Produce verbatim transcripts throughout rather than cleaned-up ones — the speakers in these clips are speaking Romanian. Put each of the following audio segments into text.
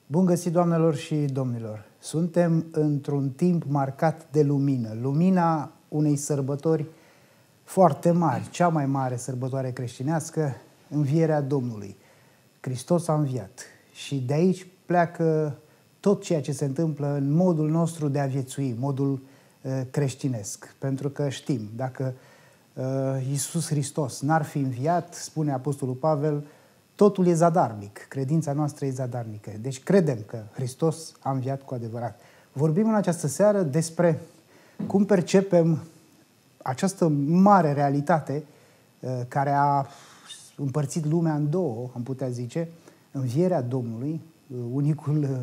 Bun găsit, doamnelor și domnilor! Suntem într-un timp marcat de lumină. Lumina unei sărbători foarte mari, cea mai mare sărbătoare creștinească, învierea Domnului. Hristos a înviat și de aici pleacă tot ceea ce se întâmplă în modul nostru de a viețui, modul uh, creștinesc. Pentru că știm, dacă uh, Iisus Hristos n-ar fi înviat, spune Apostolul Pavel, totul e zadarnic, credința noastră e zadarnică. Deci credem că Hristos a înviat cu adevărat. Vorbim în această seară despre cum percepem această mare realitate uh, care a împărțit lumea în două, am putea zice, învierea Domnului, uh, unicul uh,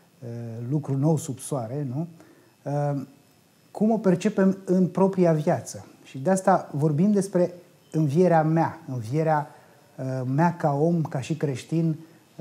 lucru nou sub soare, nu? Uh, cum o percepem în propria viață. Și de asta vorbim despre învierea mea, învierea mea ca om, ca și creștin,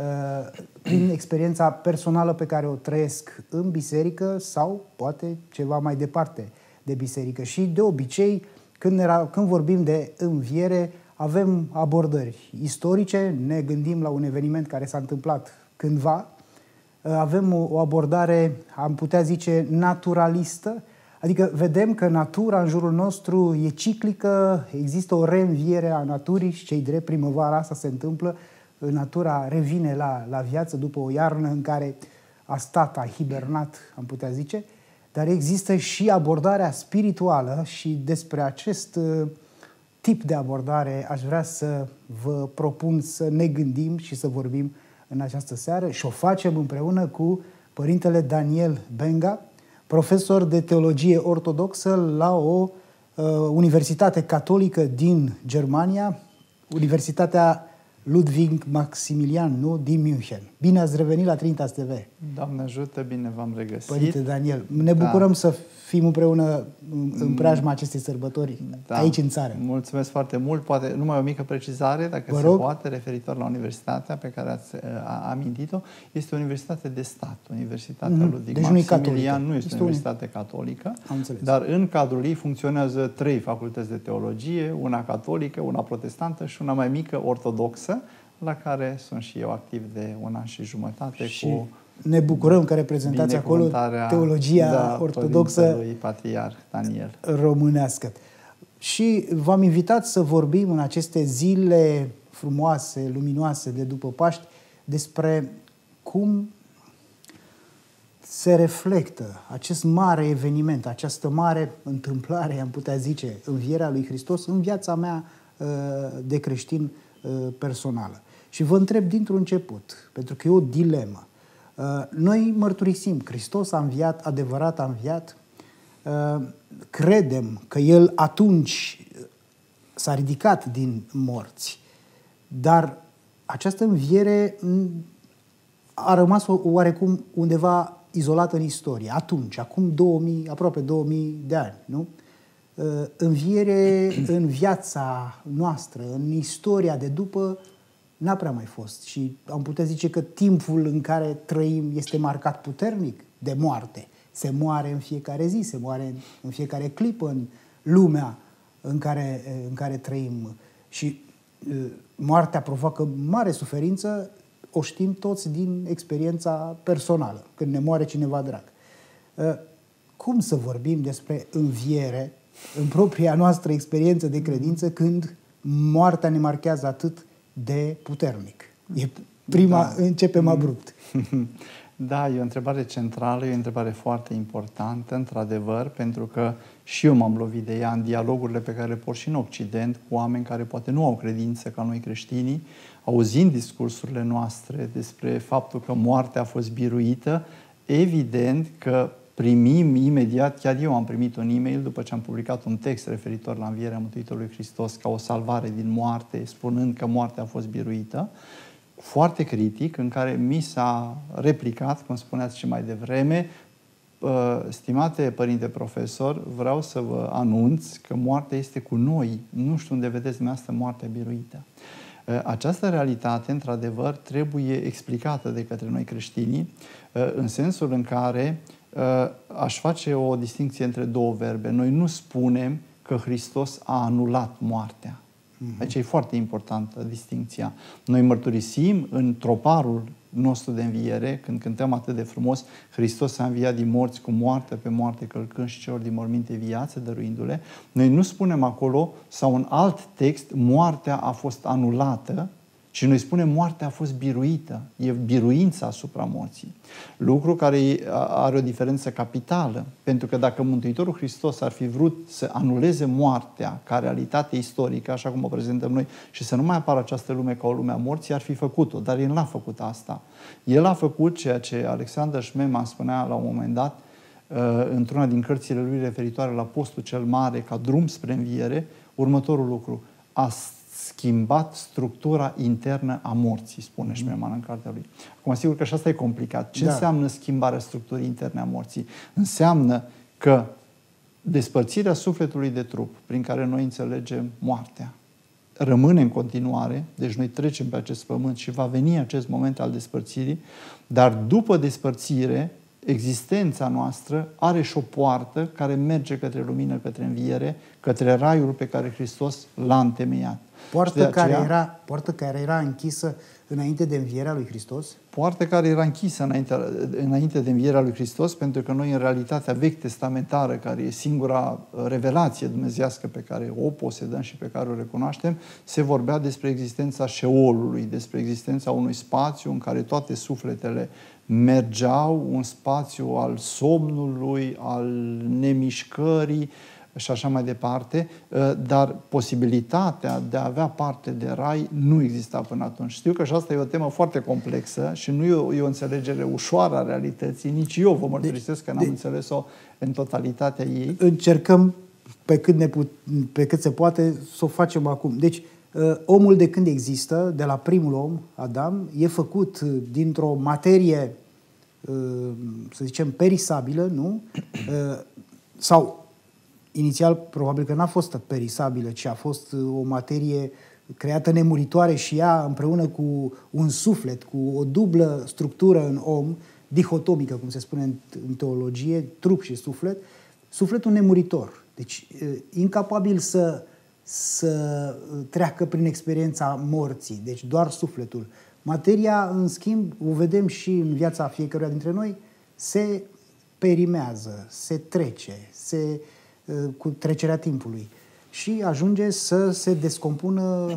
prin experiența personală pe care o trăiesc în biserică sau poate ceva mai departe de biserică. Și de obicei, când, era, când vorbim de înviere, avem abordări istorice, ne gândim la un eveniment care s-a întâmplat cândva, avem o abordare, am putea zice, naturalistă, adică vedem că natura în jurul nostru e ciclică, există o reînviere a naturii și ce-i drept, primăvara asta se întâmplă, natura revine la, la viață după o iarnă în care a stat, a hibernat, am putea zice, dar există și abordarea spirituală și despre acest uh, tip de abordare aș vrea să vă propun să ne gândim și să vorbim în această seară și o facem împreună cu Părintele Daniel Benga, profesor de teologie ortodoxă la o uh, universitate catolică din Germania, Universitatea Ludwig Maximilian, nu? Din München. Bine ați revenit la Trinitas T V. Doamne ajută, bine v-am regăsit. Părinte Daniel, ne bucurăm da. să fim împreună în preajma acestei sărbători da. aici în țară. Mulțumesc foarte mult. Poate numai o mică precizare, dacă Vă se rog. poate, referitor la universitatea pe care ați a, amintit-o. Este o universitate de stat. Universitatea mm-hmm. Ludwig deci Maximilian nu este, este o universitate catolică, Am înțeles. dar în cadrul ei funcționează trei facultăți de teologie, una catolică, una protestantă și una mai mică, ortodoxă, la care sunt și eu activ de un an și jumătate și cu ne bucurăm că reprezentați acolo teologia da, ortodoxă patriarh Daniel românească. Și v-am invitat să vorbim în aceste zile frumoase, luminoase de după Paști despre cum se reflectă acest mare eveniment, această mare întâmplare, am putea zice, învierea lui Hristos în viața mea de creștin personală. Și vă întreb dintr-un început, pentru că e o dilemă. Noi mărturisim, Hristos a înviat, adevărat a înviat, credem că El atunci s-a ridicat din morți, dar această înviere a rămas oarecum undeva izolată în istorie. Atunci, acum două mii, aproape două mii de ani, nu? Înviere în viața noastră, în istoria de după, n-a prea mai fost. Și am putea zice că timpul în care trăim este marcat puternic de moarte. Se moare în fiecare zi, se moare în fiecare clipă în lumea în care, în care trăim. Și moartea provoacă mare suferință, o știm toți din experiența personală, când ne moare cineva drag. Cum să vorbim despre înviere în propria noastră experiență de credință când moartea ne marchează atât de puternic? E prima, da. Începem abrupt. Da, e o întrebare centrală, e o întrebare foarte importantă, într-adevăr, pentru că și eu m-am lovit de ea în dialogurile pe care le port și în Occident cu oameni care poate nu au credință ca noi creștinii, auzind discursurile noastre despre faptul că moartea a fost biruită, evident că primim imediat, chiar eu am primit un e-mail după ce am publicat un text referitor la învierea Mântuitorului Hristos ca o salvare din moarte, spunând că moartea a fost biruită, foarte critic, în care mi s-a replicat, cum spuneați și mai devreme, stimate părinte profesor, vreau să vă anunț că moartea este cu noi, nu știu unde vedeți dumneavoastră moartea biruită. Această realitate, într-adevăr, trebuie explicată de către noi creștinii, în sensul în care aș face o distinție între două verbe. Noi nu spunem că Hristos a anulat moartea. Aici e foarte importantă distincția. Noi mărturisim în troparul nostru de înviere, când cântăm atât de frumos, Hristos a înviat din morți cu moarte pe moarte călcând și celor din morminte viață dăruindu-le, noi nu spunem acolo, sau în alt text, moartea a fost anulată, ci noi spunem moartea a fost biruită. E biruința asupra morții. Lucru care are o diferență capitală. Pentru că dacă Mântuitorul Hristos ar fi vrut să anuleze moartea ca realitate istorică, așa cum o prezentăm noi, și să nu mai apară această lume ca o lume a morții, ar fi făcut-o. Dar El n-a făcut asta. El a făcut ceea ce Alexander Schmemann spunea la un moment dat, într-una din cărțile lui referitoare la postul cel mare ca drum spre înviere, următorul lucru. A schimbat structura internă a morții, spune Schmemann în cartea lui. Acum, sigur că și asta e complicat. Ce da. înseamnă schimbarea structurii interne a morții? Înseamnă că despărțirea sufletului de trup, prin care noi înțelegem moartea, rămâne în continuare, deci noi trecem pe acest pământ și va veni acest moment al despărțirii, dar după despărțire, existența noastră are și o poartă care merge către lumină, către înviere, către raiul pe care Hristos l-a întemeiat. Poartă, aceea, care era, poartă care era închisă înainte de învierea lui Hristos? Poartă care era închisă înainte, înainte de învierea lui Hristos, pentru că noi în realitatea vechi testamentară, care e singura revelație dumnezeiască pe care o posedăm și pe care o recunoaștem, se vorbea despre existența șeolului, despre existența unui spațiu în care toate sufletele mergeau, un spațiu al somnului, al nemișcării și așa mai departe, dar posibilitatea de a avea parte de rai nu exista până atunci. Știu că și asta e o temă foarte complexă și nu e o, e o înțelegere ușoară a realității, nici eu vă mărturisesc că n-am înțeles-o în totalitatea ei. Încercăm pe cât, ne put, pe cât se poate să o facem acum. Deci, omul de când există, de la primul om, Adam, e făcut dintr-o materie, să zicem, perisabilă, nu? Sau inițial, probabil că n-a fost perisabilă, ci a fost o materie creată nemuritoare și ea, împreună cu un suflet, cu o dublă structură în om, dihotomică, cum se spune în, în teologie, trup și suflet, sufletul nemuritor. Deci, incapabil să, să treacă prin experiența morții, deci doar sufletul. Materia, în schimb, o vedem și în viața fiecăruia dintre noi, se perimează, se trece, se cu trecerea timpului și ajunge să se descompună.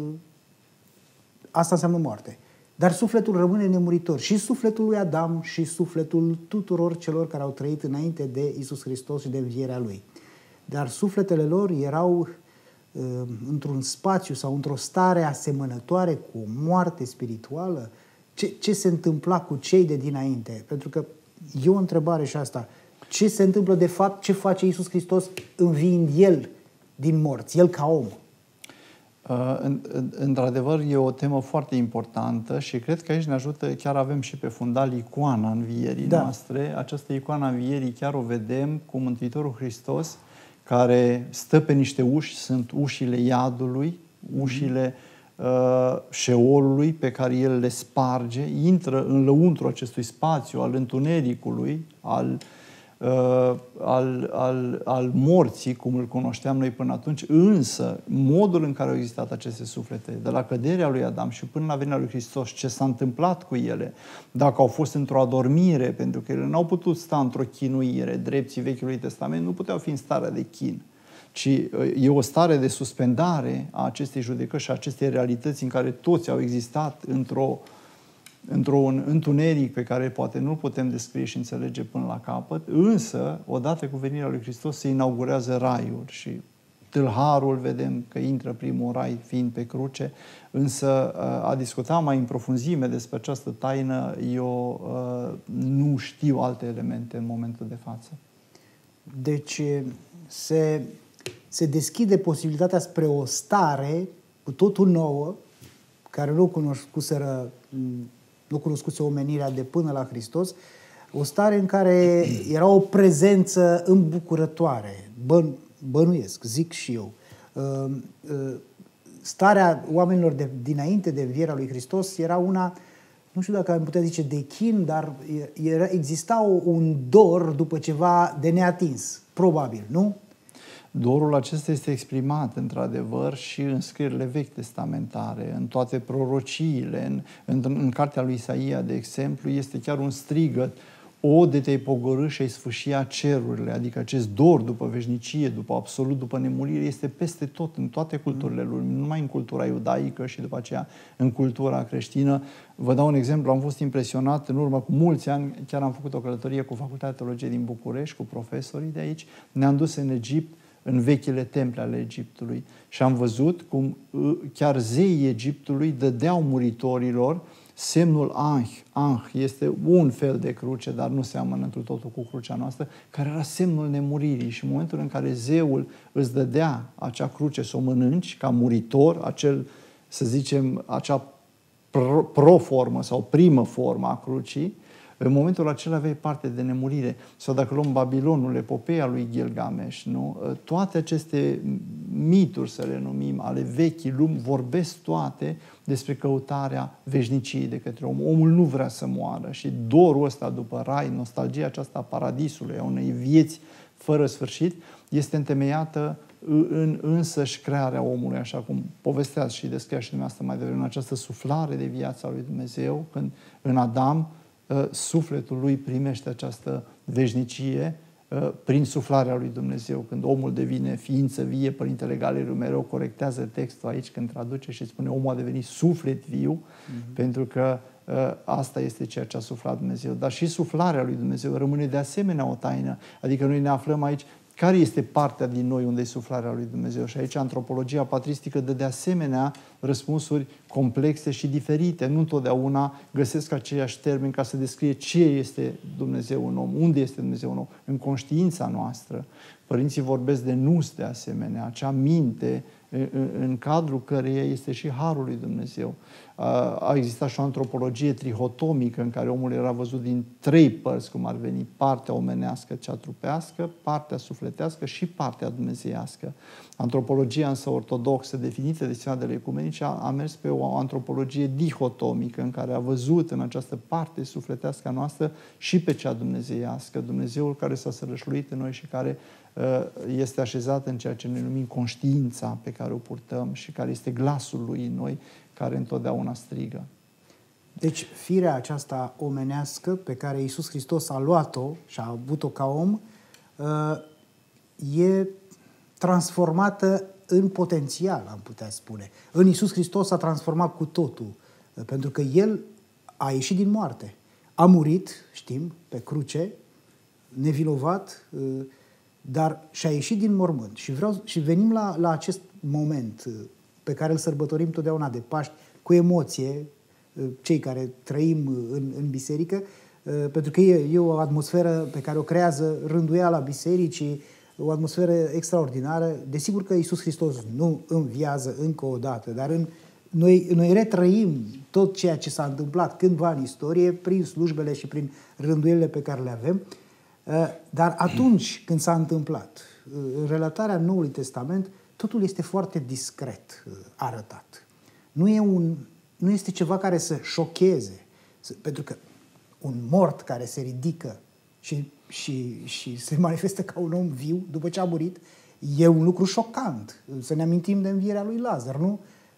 Asta înseamnă moarte. Dar sufletul rămâne nemuritor. Și sufletul lui Adam și sufletul tuturor celor care au trăit înainte de Iisus Hristos și de învierea Lui. Dar sufletele lor erau uh, într-un spațiu sau într-o stare asemănătoare cu o moarte spirituală. Ce, ce se întâmpla cu cei de dinainte? Pentru că e o întrebare și asta. Ce se întâmplă de fapt, ce face Iisus Hristos înviind El din morți, El ca om? Uh, într-adevăr, e o temă foarte importantă și cred că aici ne ajută, chiar avem și pe fundal icoana învierii da. noastre. Această icoana învierii chiar o vedem cu Mântuitorul Hristos, care stă pe niște uși, sunt ușile iadului, ușile uh, șeolului pe care El le sparge, intră în lăuntru acestui spațiu al întunericului, al Uh, al, al, al morții, cum îl cunoșteam noi până atunci, însă modul în care au existat aceste suflete, de la căderea lui Adam și până la venirea lui Hristos, ce s-a întâmplat cu ele, dacă au fost într-o adormire, pentru că ele n-au putut sta într-o chinuire, drepții Vechiului Testament nu puteau fi în stare de chin, ci e o stare de suspendare a acestei judecăți și a acestei realități în care toți au existat într-o într-un întuneric pe care poate nu-l putem descrie și înțelege până la capăt, însă, odată cu venirea lui Hristos, se inaugurează raiul și tâlharul, vedem că intră primul rai fiind pe cruce, însă a discuta mai în profunzime despre această taină, eu nu știu alte elemente în momentul de față. Deci se, se deschide posibilitatea spre o stare cu totul nouă, care nu cunoscuseră nu cunoscuse omenirea de până la Hristos, o stare în care era o prezență îmbucurătoare, bă, bănuiesc, zic și eu. Starea oamenilor de, dinainte de învierea lui Hristos era una, nu știu dacă am putea zice de chin, dar era, exista un dor după ceva de neatins, probabil, nu? Dorul acesta este exprimat, într-adevăr, și în scrierile vechi testamentare, în toate prorociile, în, în, în cartea lui Isaia, de exemplu, este chiar un strigăt: o, de te-ai pogorî și ai sfâșia cerurile, adică acest dor după veșnicie, după absolut, după nemurire, este peste tot, în toate culturile lumii, nu numai în cultura iudaică și după aceea în cultura creștină. Vă dau un exemplu, am fost impresionat în urmă cu mulți ani, chiar am făcut o călătorie cu Facultatea de Teologie din București, cu profesorii de aici, ne-am dus în Egipt, în vechile temple ale Egiptului și am văzut cum chiar zeii Egiptului dădeau muritorilor semnul Anh. Anh este un fel de cruce, dar nu seamănă întru totul cu crucea noastră, care era semnul nemuririi. Și în momentul în care zeul îți dădea acea cruce să o mănânci ca muritor, acel, să zicem, acea pro-formă sau primă formă a crucii, în momentul acela aveai parte de nemurire. Sau dacă luăm Babilonul, epopeea lui Gilgamesh, nu? Toate aceste mituri, să le numim, ale vechii lumi, vorbesc toate despre căutarea veșniciei de către om. Omul nu vrea să moară și dorul ăsta după rai, nostalgia aceasta a paradisului, a unei vieți fără sfârșit, este întemeiată în însăși crearea omului, așa cum povesteați și descria și dumneavoastră mai devreme, în această suflare de viață a lui Dumnezeu, când în Adam sufletul lui primește această veșnicie prin suflarea lui Dumnezeu. Când omul devine ființă vie, Părintele Galeriu mereu corectează textul aici când traduce și spune omul a devenit suflet viu, mm-hmm. pentru că asta este ceea ce a suflat Dumnezeu. Dar și suflarea lui Dumnezeu rămâne de asemenea o taină. Adică noi ne aflăm aici care este partea din noi unde e suflarea lui Dumnezeu. Și aici antropologia patristică dă de asemenea răspunsuri complexe și diferite. Nu întotdeauna găsesc aceiași termeni ca să descrie ce este Dumnezeu în om, unde este Dumnezeu în om. În conștiința noastră, părinții vorbesc de nus de asemenea, acea minte în cadrul căreia este și harul lui Dumnezeu. A existat și o antropologie trihotomică în care omul era văzut din trei părți, cum ar veni: partea omenească, cea trupească, partea sufletească și partea dumnezeiască. Antropologia însă ortodoxă, definită de sinodele ecumenice, a mers pe o antropologie dihotomică în care a văzut în această parte sufletească a noastră și pe cea dumnezeiască, Dumnezeul care s-a sărășluit în noi și care este așezat în ceea ce noi numim conștiința pe care o purtăm și care este glasul lui în noi, care întotdeauna strigă. Deci firea aceasta omenească pe care Iisus Hristos a luat-o și a avut-o ca om e transformată în potențial, am putea spune. În Iisus Hristos s-a transformat cu totul, pentru că El a ieșit din moarte. A murit, știm, pe cruce, nevinovat, dar și-a ieșit din mormânt. Și, vreau, și venim la, la acest moment pe care îl sărbătorim totdeauna de Paști, cu emoție, cei care trăim în, în biserică, pentru că e, e o atmosferă pe care o creează rânduiala bisericii, o atmosferă extraordinară. Desigur că Iisus Hristos nu înviază încă o dată, dar în, noi, noi retrăim tot ceea ce s-a întâmplat cândva în istorie prin slujbele și prin rânduielile pe care le avem. Dar atunci când s-a întâmplat, în relatarea Noului Testament, totul este foarte discret arătat. Nu, e un, nu este ceva care să șocheze, pentru că un mort care se ridică și, și, și se manifestă ca un om viu după ce a murit, e un lucru șocant. Să ne amintim de învierea lui Lazar, nu?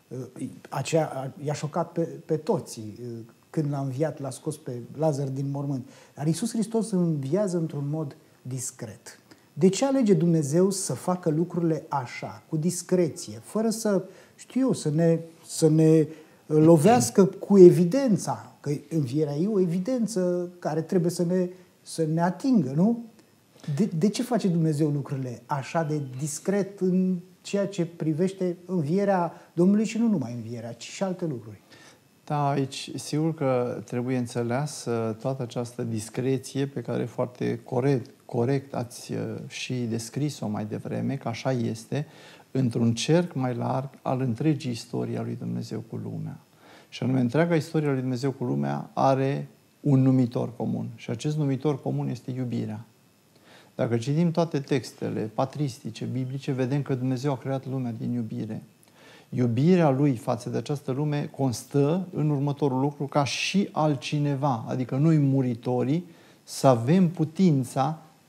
Aceea i-a șocat pe, pe toți. Când l-a înviat, l-a scos pe Lazar din mormânt. Dar Iisus Hristos înviază într-un mod discret. De ce alege Dumnezeu să facă lucrurile așa, cu discreție, fără să, știu eu, să ne, să ne lovească cu evidența? Că învierea e o evidență care trebuie să ne, să ne atingă, nu? De, de ce face Dumnezeu lucrurile așa de discret în ceea ce privește învierea Domnului și nu numai învierea, ci și alte lucruri? Da, aici sigur că trebuie înțeleasă toată această discreție pe care foarte corect, corect ați și descris-o mai devreme, că așa este, într-un cerc mai larg al întregii istorii a lui Dumnezeu cu lumea. Și anume, întreaga istorie a lui Dumnezeu cu lumea are un numitor comun. Și acest numitor comun este iubirea. Dacă citim toate textele patristice, biblice, vedem că Dumnezeu a creat lumea din iubire. Iubirea Lui față de această lume constă în următorul lucru: ca și altcineva, adică noi muritorii, să avem putința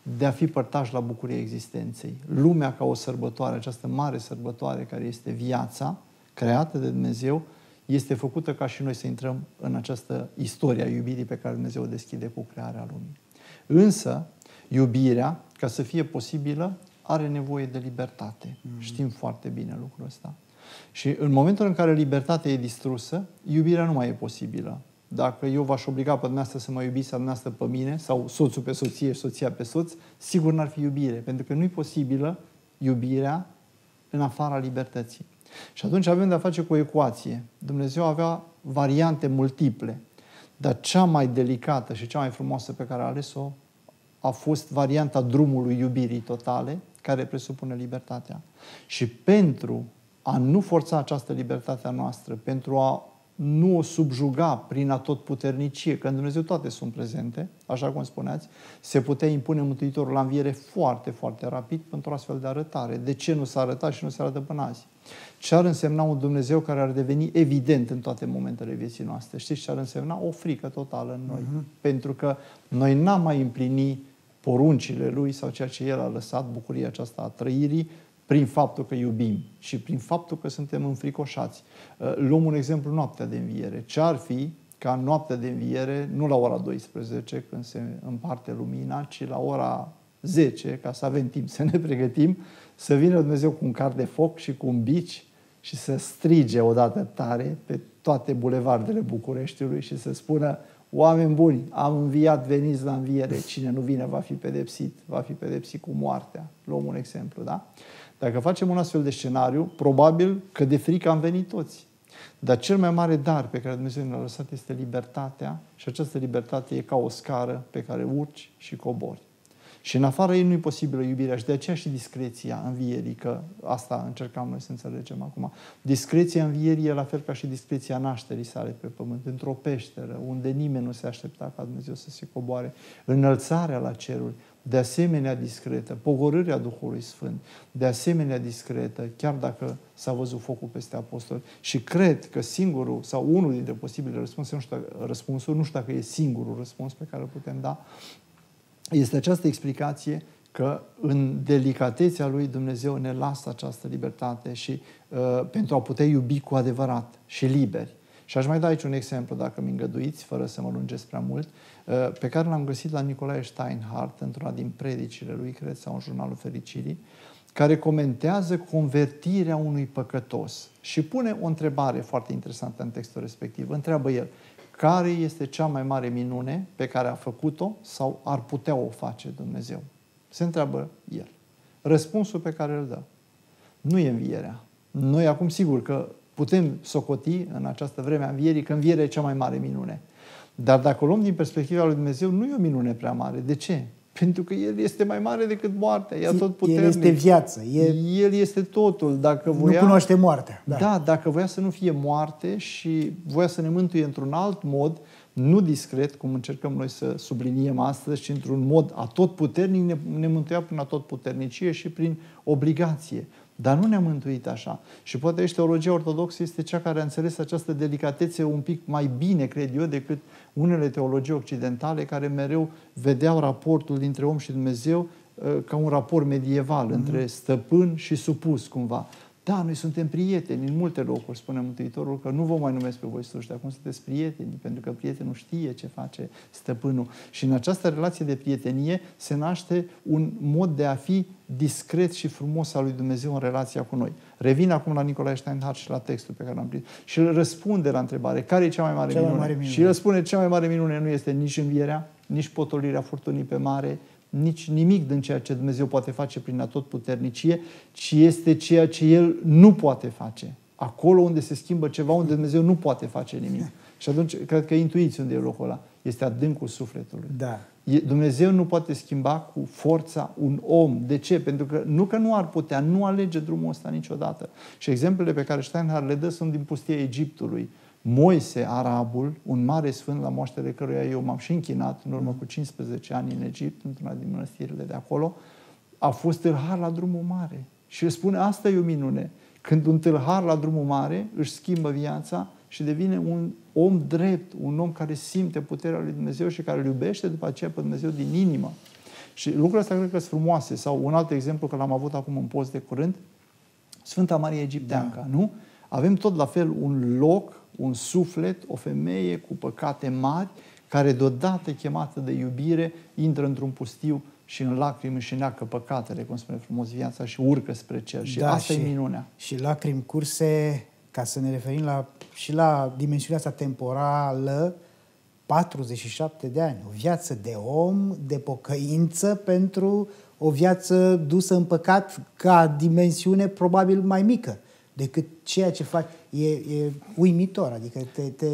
de a fi părtași la bucuria existenței. Lumea ca o sărbătoare, această mare sărbătoare care este viața creată de Dumnezeu, este făcută ca și noi să intrăm în această istorie a iubirii pe care Dumnezeu o deschide cu crearea lumii. Însă, iubirea, ca să fie posibilă, are nevoie de libertate. Mm. Știm foarte bine lucrul ăsta. Și în momentul în care libertatea e distrusă, iubirea nu mai e posibilă. Dacă eu v-aș obliga pe dumneavoastră să mă iubiți, sau dumneavoastră pe mine, sau soțul pe soție și soția pe soț, sigur n-ar fi iubire, pentru că nu e posibilă iubirea în afara libertății. Și atunci avem de-a face cu o ecuație. Dumnezeu avea variante multiple, dar cea mai delicată și cea mai frumoasă pe care a ales-o a fost varianta drumului iubirii totale, care presupune libertatea. Și pentru a nu forța această libertate a noastră, pentru a nu o subjuga prin atotputernicie, că în Dumnezeu toate sunt prezente, așa cum spuneați, se putea impune Mântuitorul la înviere foarte, foarte rapid pentru o astfel de arătare. De ce nu s-a arătat și nu se arată până azi? Ce ar însemna un Dumnezeu care ar deveni evident în toate momentele vieții noastre? Știți ce ar însemna? O frică totală în noi. Uh-huh. Pentru că noi n-am mai împlini poruncile Lui sau ceea ce El a lăsat, bucuria aceasta a trăirii, prin faptul că iubim și prin faptul că suntem înfricoșați. Luăm un exemplu, noaptea de înviere. Ce ar fi ca noaptea de înviere, nu la ora douăsprezece, când se împarte lumina, ci la ora zece, ca să avem timp să ne pregătim, să vină Dumnezeu cu un car de foc și cu un bici și să strige odată tare pe toate bulevardele Bucureștiului și să spună: oameni buni, am înviat, veniți la înviere. Cine nu vine va fi pedepsit, va fi pedepsit cu moartea. Luăm un exemplu, da? Dacă facem un astfel de scenariu, probabil că de frică am venit toți. Dar cel mai mare dar pe care Dumnezeu ne-a lăsat este libertatea și această libertate e ca o scară pe care urci și cobori. Și în afara ei nu e posibilă iubirea și de aceea și discreția învierii, că asta încercam noi să înțelegem acum. Discreția învierii e la fel ca și discreția nașterii sale pe pământ, într-o peșteră, unde nimeni nu se aștepta ca Dumnezeu să se coboare. Înălțarea la ceruri, de asemenea discretă, pogorârea Duhului Sfânt, de asemenea discretă, chiar dacă s-a văzut focul peste apostoli. Și cred că singurul sau unul dintre posibile răspunsuri, nu știu, răspunsuri, nu știu dacă e singurul răspuns pe care îl putem da, este această explicație că în delicatețea lui Dumnezeu ne lasă această libertate și uh, pentru a putea iubi cu adevărat și liberi. Și aș mai da aici un exemplu, dacă mi îngăduiți, fără să mă lungesc prea mult, uh, pe care l-am găsit la Nicolae Steinhardt, într-una din predicile lui, cred, sau în Jurnalul Fericirii, care comentează convertirea unui păcătos și pune o întrebare foarte interesantă în textul respectiv. Întreabă el: care este cea mai mare minune pe care a făcut-o sau ar putea o face Dumnezeu? Se întreabă el. Răspunsul pe care îl dă: nu e învierea. Noi acum sigur că putem socoti în această vreme a învierii că învierea e cea mai mare minune. Dar dacă o luăm din perspectiva lui Dumnezeu, nu e o minune prea mare. De ce? Pentru că El este mai mare decât moartea, e atotputernic. El este viață. E... El este totul. Dacă voia... Nu cunoaște moartea. Da. da, dacă voia să nu fie moarte și voia să ne mântuie într-un alt mod, nu discret, cum încercăm noi să subliniem astăzi, ci într-un mod atotputernic, ne, ne mântuia prin atotputernicie și prin obligație. Dar nu ne-a mântuit așa. Și poate aici teologia ortodoxă este cea care a înțeles această delicatețe un pic mai bine, cred eu, decât unele teologii occidentale care mereu vedeau raportul dintre om și Dumnezeu ca un raport medieval, mm-hmm. între stăpân și supus, cumva. Da, noi suntem prieteni în multe locuri, spune Mântuitorul, că nu vă mai numesc pe voi sluși, acum sunteți prieteni, pentru că prietenul știe ce face stăpânul. Și în această relație de prietenie se naște un mod de a fi discret și frumos al lui Dumnezeu în relația cu noi. Revin acum la Nicolae Steinhardt și la textul pe care l-am prins. Și el răspunde la întrebare: care e cea mai mare, cea minune? Mai mare minune? Și el spune: cea mai mare minune nu este nici învierea, nici potolirea furtunii pe mare, nici nimic din ceea ce Dumnezeu poate face prin atotputernicie, ci este ceea ce El nu poate face. Acolo unde se schimbă ceva, unde Dumnezeu nu poate face nimic. Și atunci, cred că intuiți unde e locul ăla. Este adâncul sufletului. Da. Dumnezeu nu poate schimba cu forța un om. De ce? Pentru că nu că nu ar putea, nu alege drumul ăsta niciodată. Și exemplele pe care Steinhardt le dă sunt din pustia Egiptului. Moise, arabul, un mare sfânt la moaștele căruia eu m-am și închinat în urmă cu cincisprezece ani în Egipt, într-una din mănăstirile de acolo, a fost tâlhar la drumul mare. Și el spune: asta e o minune. Când un tâlhar la drumul mare își schimbă viața și devine un om drept, un om care simte puterea lui Dumnezeu și care îl iubește după aceea pe Dumnezeu din inimă. Și lucrurile astea cred că sunt frumoase. Sau un alt exemplu, că l-am avut acum în post de curând, Sfânta Maria Egipteanca, da. Nu? Avem tot la fel un loc, un suflet, o femeie cu păcate mari, care deodată chemată de iubire, intră într-un pustiu și în lacrimi și neacă păcatele, cum spune frumos viața, și urcă spre cer. Și da, asta și, e minunea. Și lacrimi curse, ca să ne referim la, și la dimensiunea asta temporală, patruzeci și șapte de ani. O viață de om, de pocăință, pentru o viață dusă în păcat ca dimensiune probabil mai mică decât ceea ce faci. E, e uimitor, adică te, te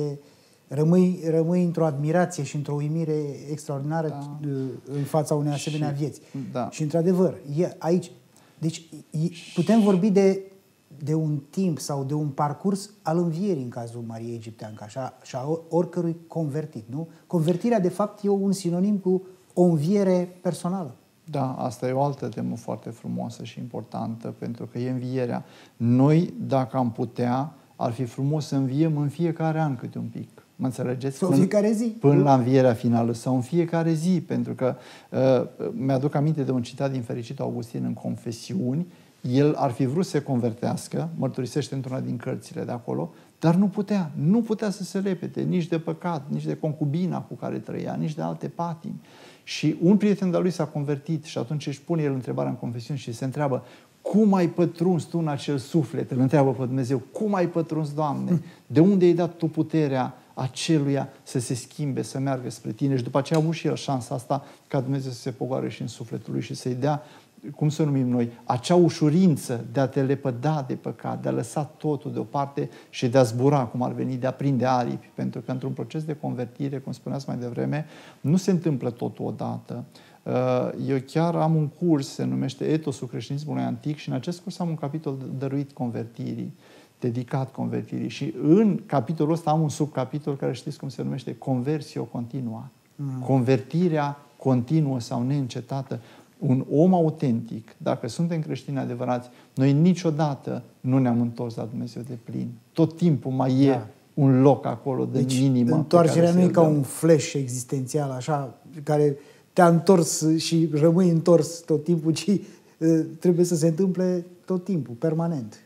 rămâi, rămâi într-o admirație și într-o uimire extraordinară, da. În fața unei asemenea și, vieți. Da. Și într-adevăr, e aici. Deci e, putem vorbi de, de un timp sau de un parcurs al învierii în cazul Mariei Egipteanca și a oricărui convertit, nu? Convertirea, de fapt, e un sinonim cu o înviere personală. Da, asta e o altă temă foarte frumoasă și importantă, pentru că e învierea. Noi, dacă am putea, ar fi frumos să înviem în fiecare an câte un pic. Mă înțelegeți? Sau în fiecare zi. Până la învierea finală, sau în fiecare zi, pentru că uh, mi-aduc aminte de un citat din Fericitul Augustin în Confesiuni. El ar fi vrut să se convertească, mărturisește într-una din cărțile de acolo, dar nu putea. Nu putea să se repete nici de păcat, nici de concubina cu care trăia, nici de alte patimi. Și un prieten de-a lui s-a convertit și atunci își pune el întrebarea în confesiuni și se întreabă: cum ai pătruns tu în acel suflet? Îl întreabă pe Dumnezeu: cum ai pătruns, Doamne? De unde ai dat tu puterea aceluia să se schimbe, să meargă spre tine? Și după aceea a avut și el șansa asta ca Dumnezeu să se pogoare și în sufletul lui și să-i dea, cum să numim noi, acea ușurință de a te lepăda de păcat, de a lăsa totul deoparte și de a zbura, cum ar veni, de a prinde aripi. Pentru că într-un proces de convertire, cum spuneați mai devreme, nu se întâmplă totul odată. Eu chiar am un curs, se numește Etosul creștinismului antic, și în acest curs am un capitol dăruit convertirii, dedicat convertirii. Și în capitolul ăsta am un subcapitol care știți cum se numește: Conversio continua. Mm. Convertirea continuă sau neîncetată. Un om autentic, dacă suntem creștini adevărați, noi niciodată nu ne-am întors la Dumnezeu de plin. Tot timpul mai e da. un loc acolo de deci, minimă. Întoarcerea nu e ca un flash existențial, așa, care te-a întors și rămâi întors tot timpul, ci uh, trebuie să se întâmple tot timpul, permanent.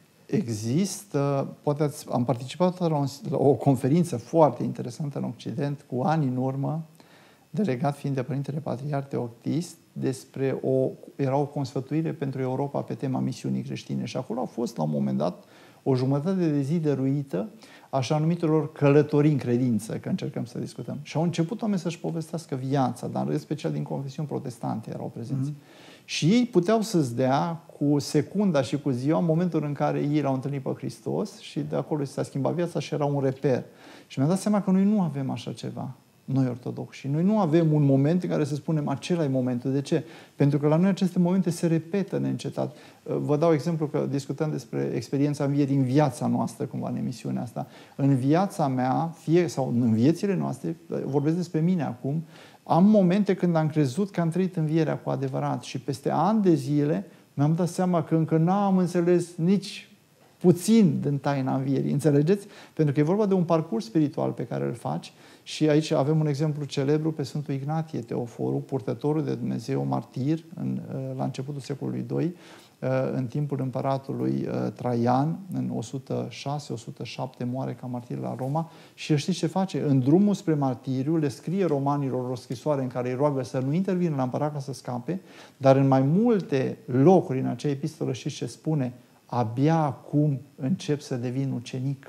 Există, poate ați, am participat la o, la o conferință foarte interesantă în Occident, cu ani în urmă, delegat fiind de Părintele Patriarh Teoctist, despre o, era o consfătuire pentru Europa pe tema misiunii creștine. Și acolo a fost, la un moment dat, o jumătate de zi dăruită așa numitelor călătorii în credință, că încercăm să discutăm. Și au început oameni să-și povestească viața, dar în special din confesiuni protestante erau prezenți. Mm-hmm. Și ei puteau să-ți dea cu secunda și cu ziua în momentul în care ei l-au întâlnit pe Hristos și de acolo s-a schimbat viața și era un reper. Și mi-am dat seama că noi nu avem așa ceva. Noi ortodoxi. Și noi nu avem un moment în care să spunem acela e momentul. De ce? Pentru că la noi aceste momente se repetă neîncetat. Vă dau exemplu că discutăm despre experiența învierii din viața noastră, cumva, în emisiunea asta. În viața mea, fie, sau în viețile noastre, vorbesc despre mine acum, am momente când am crezut că am trăit învierea cu adevărat și peste ani de zile mi-am dat seama că încă n-am înțeles nici puțin din taina învierii. Înțelegeți? Pentru că e vorba de un parcurs spiritual pe care îl faci. Și aici avem un exemplu celebru pe Sfântul Ignatie Teoforul, purtătorul de Dumnezeu, martir, în, la începutul secolului doi, în timpul împăratului Traian, în o sută șase - o sută șapte moare ca martir la Roma. Și știți ce face? În drumul spre martiriu le scrie romanilor o scrisoare în care îi roagă să nu intervină la împărat ca să scape, dar în mai multe locuri în acea epistolă știți ce spune? Abia acum încep să devin ucenic.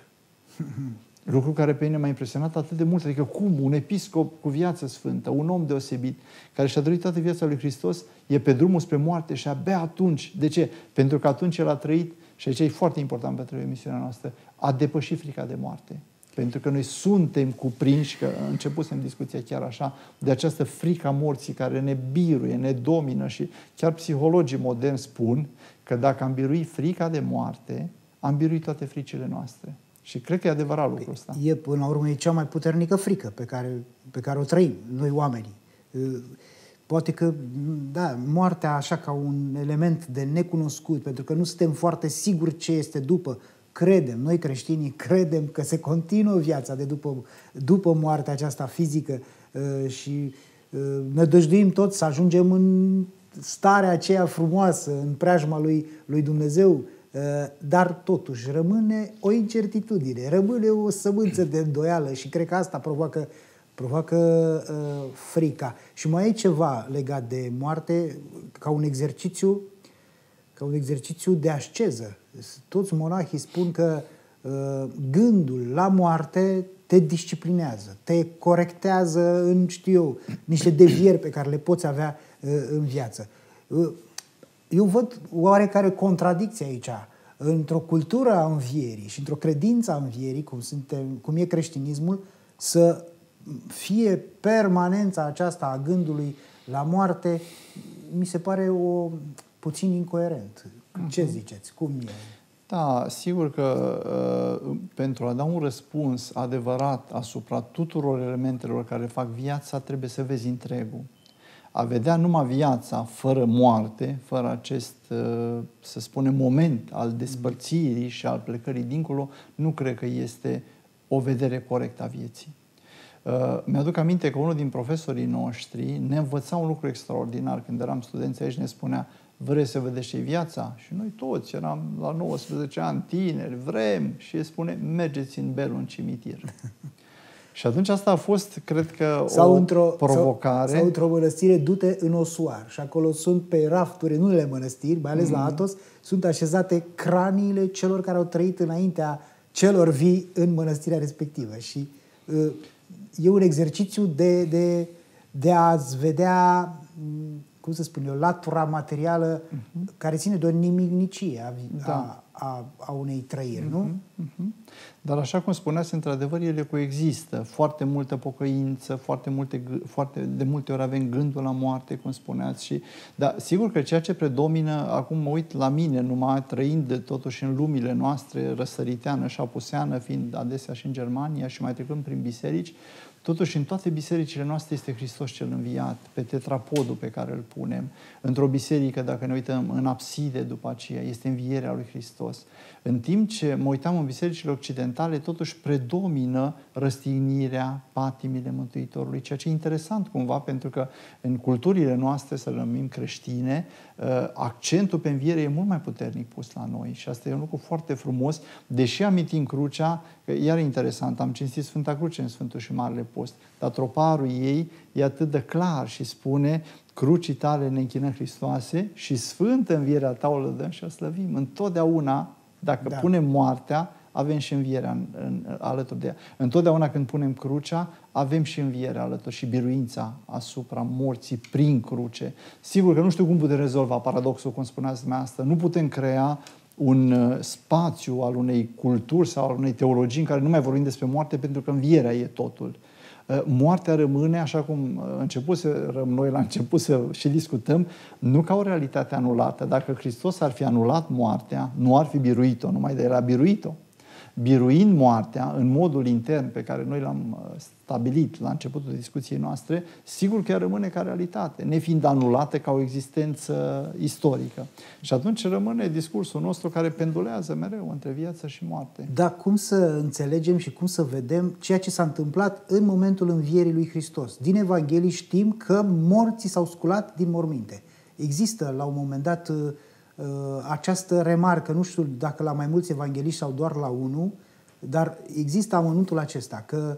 Lucru care pe mine m-a impresionat atât de mult. Adică cum un episcop cu viață sfântă, un om deosebit, care și-a trăit toată viața lui Hristos, e pe drumul spre moarte și abia atunci. De ce? Pentru că atunci el a trăit, și aici e foarte important pentru emisiunea noastră, a depășit frica de moarte. Pentru că noi suntem cuprinși, că începusem discuția chiar așa, de această frică a morții care ne biruie, ne domină și chiar psihologii moderni spun că dacă am biruit frica de moarte, am biruit toate fricile noastre. Și cred că e adevărat lucrul ăsta. E, până la urmă, e cea mai puternică frică pe care, pe care o trăim noi oamenii. Poate că, da, moartea așa ca un element de necunoscut, pentru că nu suntem foarte siguri ce este după. Credem, noi creștinii credem că se continuă viața de după, după moartea aceasta fizică și nădăjduim toți să ajungem în starea aceea frumoasă, în preajma lui, lui Dumnezeu, dar totuși rămâne o incertitudine, rămâne o sămânță de îndoială și cred că asta provoacă, provoacă uh, frica. Și mai e ceva legat de moarte, ca un exercițiu, ca un exercițiu de asceză. Toți monahii spun că uh, gândul la moarte te disciplinează, te corectează în, știu eu, niște devieri pe care le poți avea uh, în viață. Uh, eu văd oarecare contradicție aici. Într-o cultură a învierii și într-o credință a învierii, cum, suntem, cum e creștinismul, să fie permanența aceasta a gândului la moarte, mi se pare o puțin incoerent. Ce ziceți? Cum e? Da, sigur că uh, pentru a da un răspuns adevărat asupra tuturor elementelor care fac viața, trebuie să vezi întregul. A vedea numai viața fără moarte, fără acest, să spunem, moment al despărțirii și al plecării dincolo, nu cred că este o vedere corectă a vieții. Mi-aduc aminte că unul din profesorii noștri ne învăța un lucru extraordinar. Când eram studenți aici ne spunea: vreți să vedeți ce viața? Și noi toți eram la nouăsprezece ani, tineri, vrem. Și el spune: mergeți în belul în cimitir. Și atunci asta a fost, cred că, sau o într-o, provocare. Sau, sau într-o mănăstire, du-te în Osoar. Și acolo sunt pe rafturi, în unele mănăstiri, mai ales mm. la Athos, sunt așezate craniile celor care au trăit înaintea celor vii în mănăstirea respectivă. Și uh, e un exercițiu de, de, de a-ți vedea, cum să spun eu, latura materială mm-hmm. care ține de o nimicnicie a, da. a, a, a unei trăiri, mm-hmm. nu? Mm-hmm. Dar așa cum spuneați, într-adevăr, ele coexistă. Foarte multă pocăință, foarte, multe, foarte de multe ori avem gândul la moarte, cum spuneați. Și, dar sigur că ceea ce predomină, acum mă uit la mine, numai trăind totuși în lumile noastre, răsăriteană și apuseană, fiind adesea și în Germania și mai trecând prin biserici, totuși, în toate bisericile noastre este Hristos cel înviat, pe tetrapodul pe care îl punem. Într-o biserică, dacă ne uităm în abside după aceea, este învierea lui Hristos. În timp ce mă uitam în bisericile occidentale, totuși predomină răstignirea, patimile Mântuitorului, ceea ce e interesant cumva, pentru că în culturile noastre, să le numim creștine, accentul pe înviere e mult mai puternic pus la noi și asta e un lucru foarte frumos, deși amintim crucea, că iar e interesant, am cinstit Sfânta Cruce în Sfântul și Marele Post, dar troparul ei e atât de clar și spune: crucii tale ne închinăm, Hristoase, și sfântă învierea ta o lăudăm și o slăvim. Întotdeauna, dacă da. punem moartea, avem și învierea în, în, alături de ea. Întotdeauna când punem crucea, avem și învierea alături și biruința asupra morții prin cruce. Sigur că nu știu cum putem rezolva paradoxul, cum spuneați dumneavoastră. Nu putem crea un spațiu al unei culturi sau al unei teologii în care nu mai vorbim despre moarte, pentru că învierea e totul. Moartea rămâne, așa cum început să noi la început să și discutăm, nu ca o realitate anulată. Dacă Hristos ar fi anulat moartea, nu ar fi biruit-o, numai de el a biruit-o. Biruind moartea în modul intern pe care noi l-am stabilit la începutul discuției noastre, sigur că ea rămâne ca realitate, nefiind anulată ca o existență istorică. Și atunci rămâne discursul nostru care pendulează mereu între viață și moarte. Dar cum să înțelegem și cum să vedem ceea ce s-a întâmplat în momentul învierii lui Hristos? Din Evanghelii știm că morții s-au sculat din morminte. Există la un moment dat această remarcă, nu știu dacă la mai mulți evangheliști sau doar la unul, dar există amănuntul acesta, că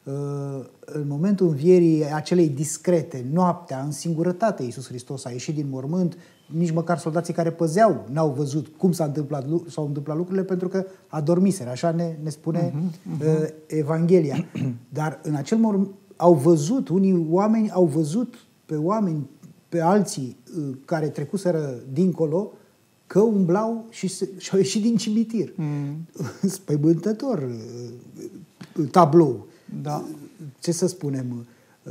în momentul învierii acelei discrete, noaptea, în singurătate, Iisus Hristos a ieșit din mormânt, nici măcar soldații care păzeau n-au văzut cum s-a întâmplat, s-au întâmplat lucrurile, pentru că adormiseră, așa ne, ne spune uh-huh, uh-huh. Evanghelia. Dar în acel moment au văzut, unii oameni au văzut pe oameni, pe alții care trecuseră dincolo, că umblau și și-au ieșit din cimitir. Mm. Spăimântător tablou. Da. Ce să spunem?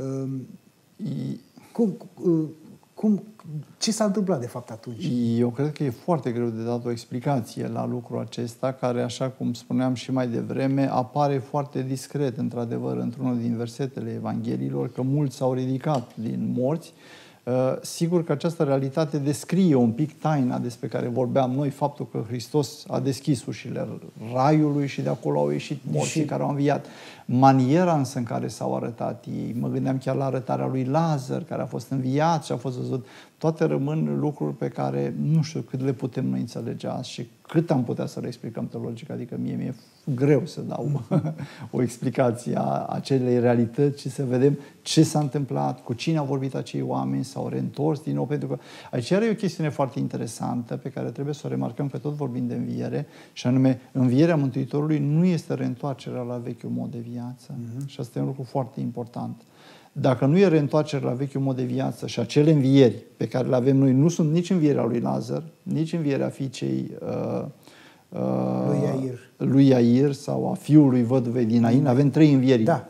Cum, cum, ce s-a întâmplat de fapt atunci? Eu cred că e foarte greu de dat o explicație la lucrul acesta, care, așa cum spuneam și mai devreme, apare foarte discret, într-adevăr, într-unul din versetele Evangheliilor, că mulți s-au ridicat din morți. Sigur că această realitate descrie un pic taina despre care vorbeam noi, faptul că Hristos a deschis ușile raiului și de acolo au ieșit morții și... care au înviat. Maniera însă în care s-au arătat ei, mă gândeam chiar la arătarea lui Lazar, care a fost înviat și a fost văzut, toate rămân lucruri pe care nu știu cât le putem noi înțelege azi și cât am putea să le explicăm teologic, adică mie mi-e greu să dau o explicație a acelei realități și să vedem ce s-a întâmplat, cu cine au vorbit acei oameni, s-au reîntors din nou, pentru că aici e o chestiune foarte interesantă pe care trebuie să o remarcăm, că tot vorbim de înviere, și anume învierea Mântuitorului nu este reîntoarcerea la vechiul mod de viață. Mm-hmm. Și asta e un lucru foarte important. Dacă nu e reîntoarcere la vechiul mod de viață și acele învieri pe care le avem noi nu sunt nici învierea lui Lazar, nici învierea fiicei uh, uh, lui Iair. lui Iair sau a fiului văduvei din Nain, avem trei învieri. Da.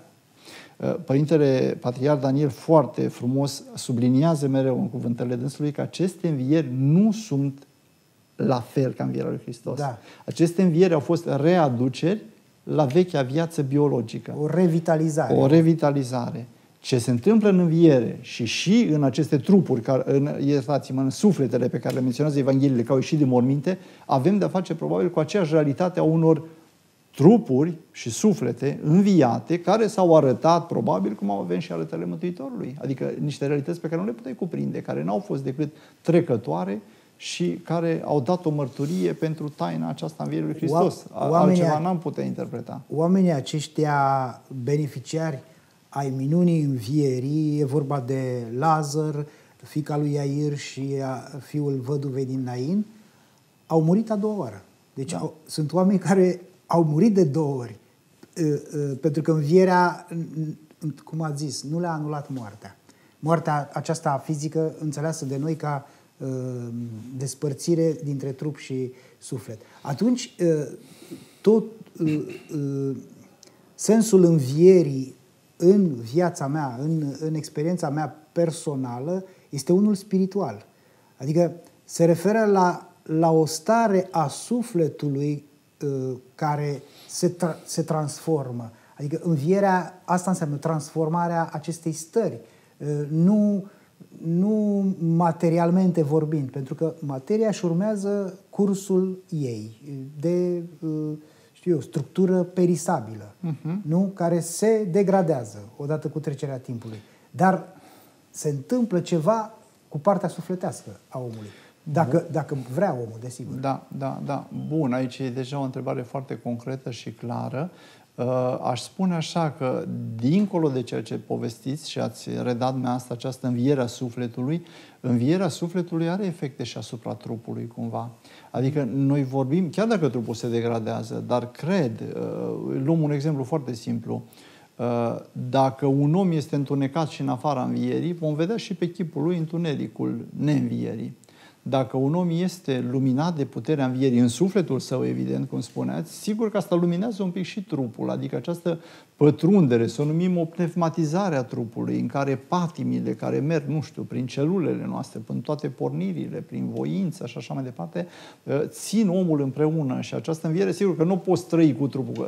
Părintele Patriarh Daniel foarte frumos subliniază mereu în cuvântele dânsului că aceste învieri nu sunt la fel ca învierea lui Hristos. Da. Aceste învieri au fost readuceri la vechea viață biologică. O revitalizare. O revitalizare. Ce se întâmplă în înviere și și în aceste trupuri, în, iertați-mă, în sufletele pe care le menționează Evangheliile, că au ieșit din morminte, avem de-a face probabil cu aceeași realitate a unor trupuri și suflete înviate care s-au arătat probabil cum au avem și arătările Mântuitorului. Adică niște realități pe care nu le puteai cuprinde, care n-au fost decât trecătoare și care au dat o mărturie pentru taina aceasta învierii lui Hristos. Oamenii, altceva n-am putea interpreta. Oamenii aceștia beneficiari ai minunii învierii, e vorba de Lazar, fiica lui Iair și fiul văduvei din Nain, au murit a doua oară. Deci da. au, sunt oameni care au murit de două ori, pentru că învierea, cum ați zis, nu le-a anulat moartea. Moartea aceasta fizică înțeleasă de noi ca despărțire dintre trup și suflet. Atunci, tot sensul învierii în viața mea, în, în experiența mea personală, este unul spiritual. Adică se referă la, la o stare a sufletului uh, care se, tra- se transformă. Adică învierea, asta înseamnă transformarea acestei stări. Uh, nu, nu materialmente vorbind, pentru că materia își urmează cursul ei de... Uh, știu eu, structură perisabilă, uh-huh. nu? Care se degradează odată cu trecerea timpului. Dar se întâmplă ceva cu partea sufletească a omului. Dacă, dacă vrea omul, desigur. Da, da, da. Bun, aici e deja o întrebare foarte concretă și clară. Aș spune așa că, dincolo de ceea ce povestiți și ați redat mea asta, această înviere a sufletului, învierea sufletului are efecte și asupra trupului, cumva. Adică noi vorbim, chiar dacă trupul se degradează, dar cred, luăm un exemplu foarte simplu, dacă un om este întunecat și în afara învierii, vom vedea și pe chipul lui întunericul neînvierii. Dacă un om este luminat de puterea învierii în sufletul său, evident, cum spuneați, sigur că asta luminează un pic și trupul, adică această pătrundere, să o numim o pneumatizare a trupului, în care patimile care merg, nu știu, prin celulele noastre, prin toate pornirile, prin voință și așa mai departe, țin omul împreună și această înviere, sigur că nu poți trăi cu trupul.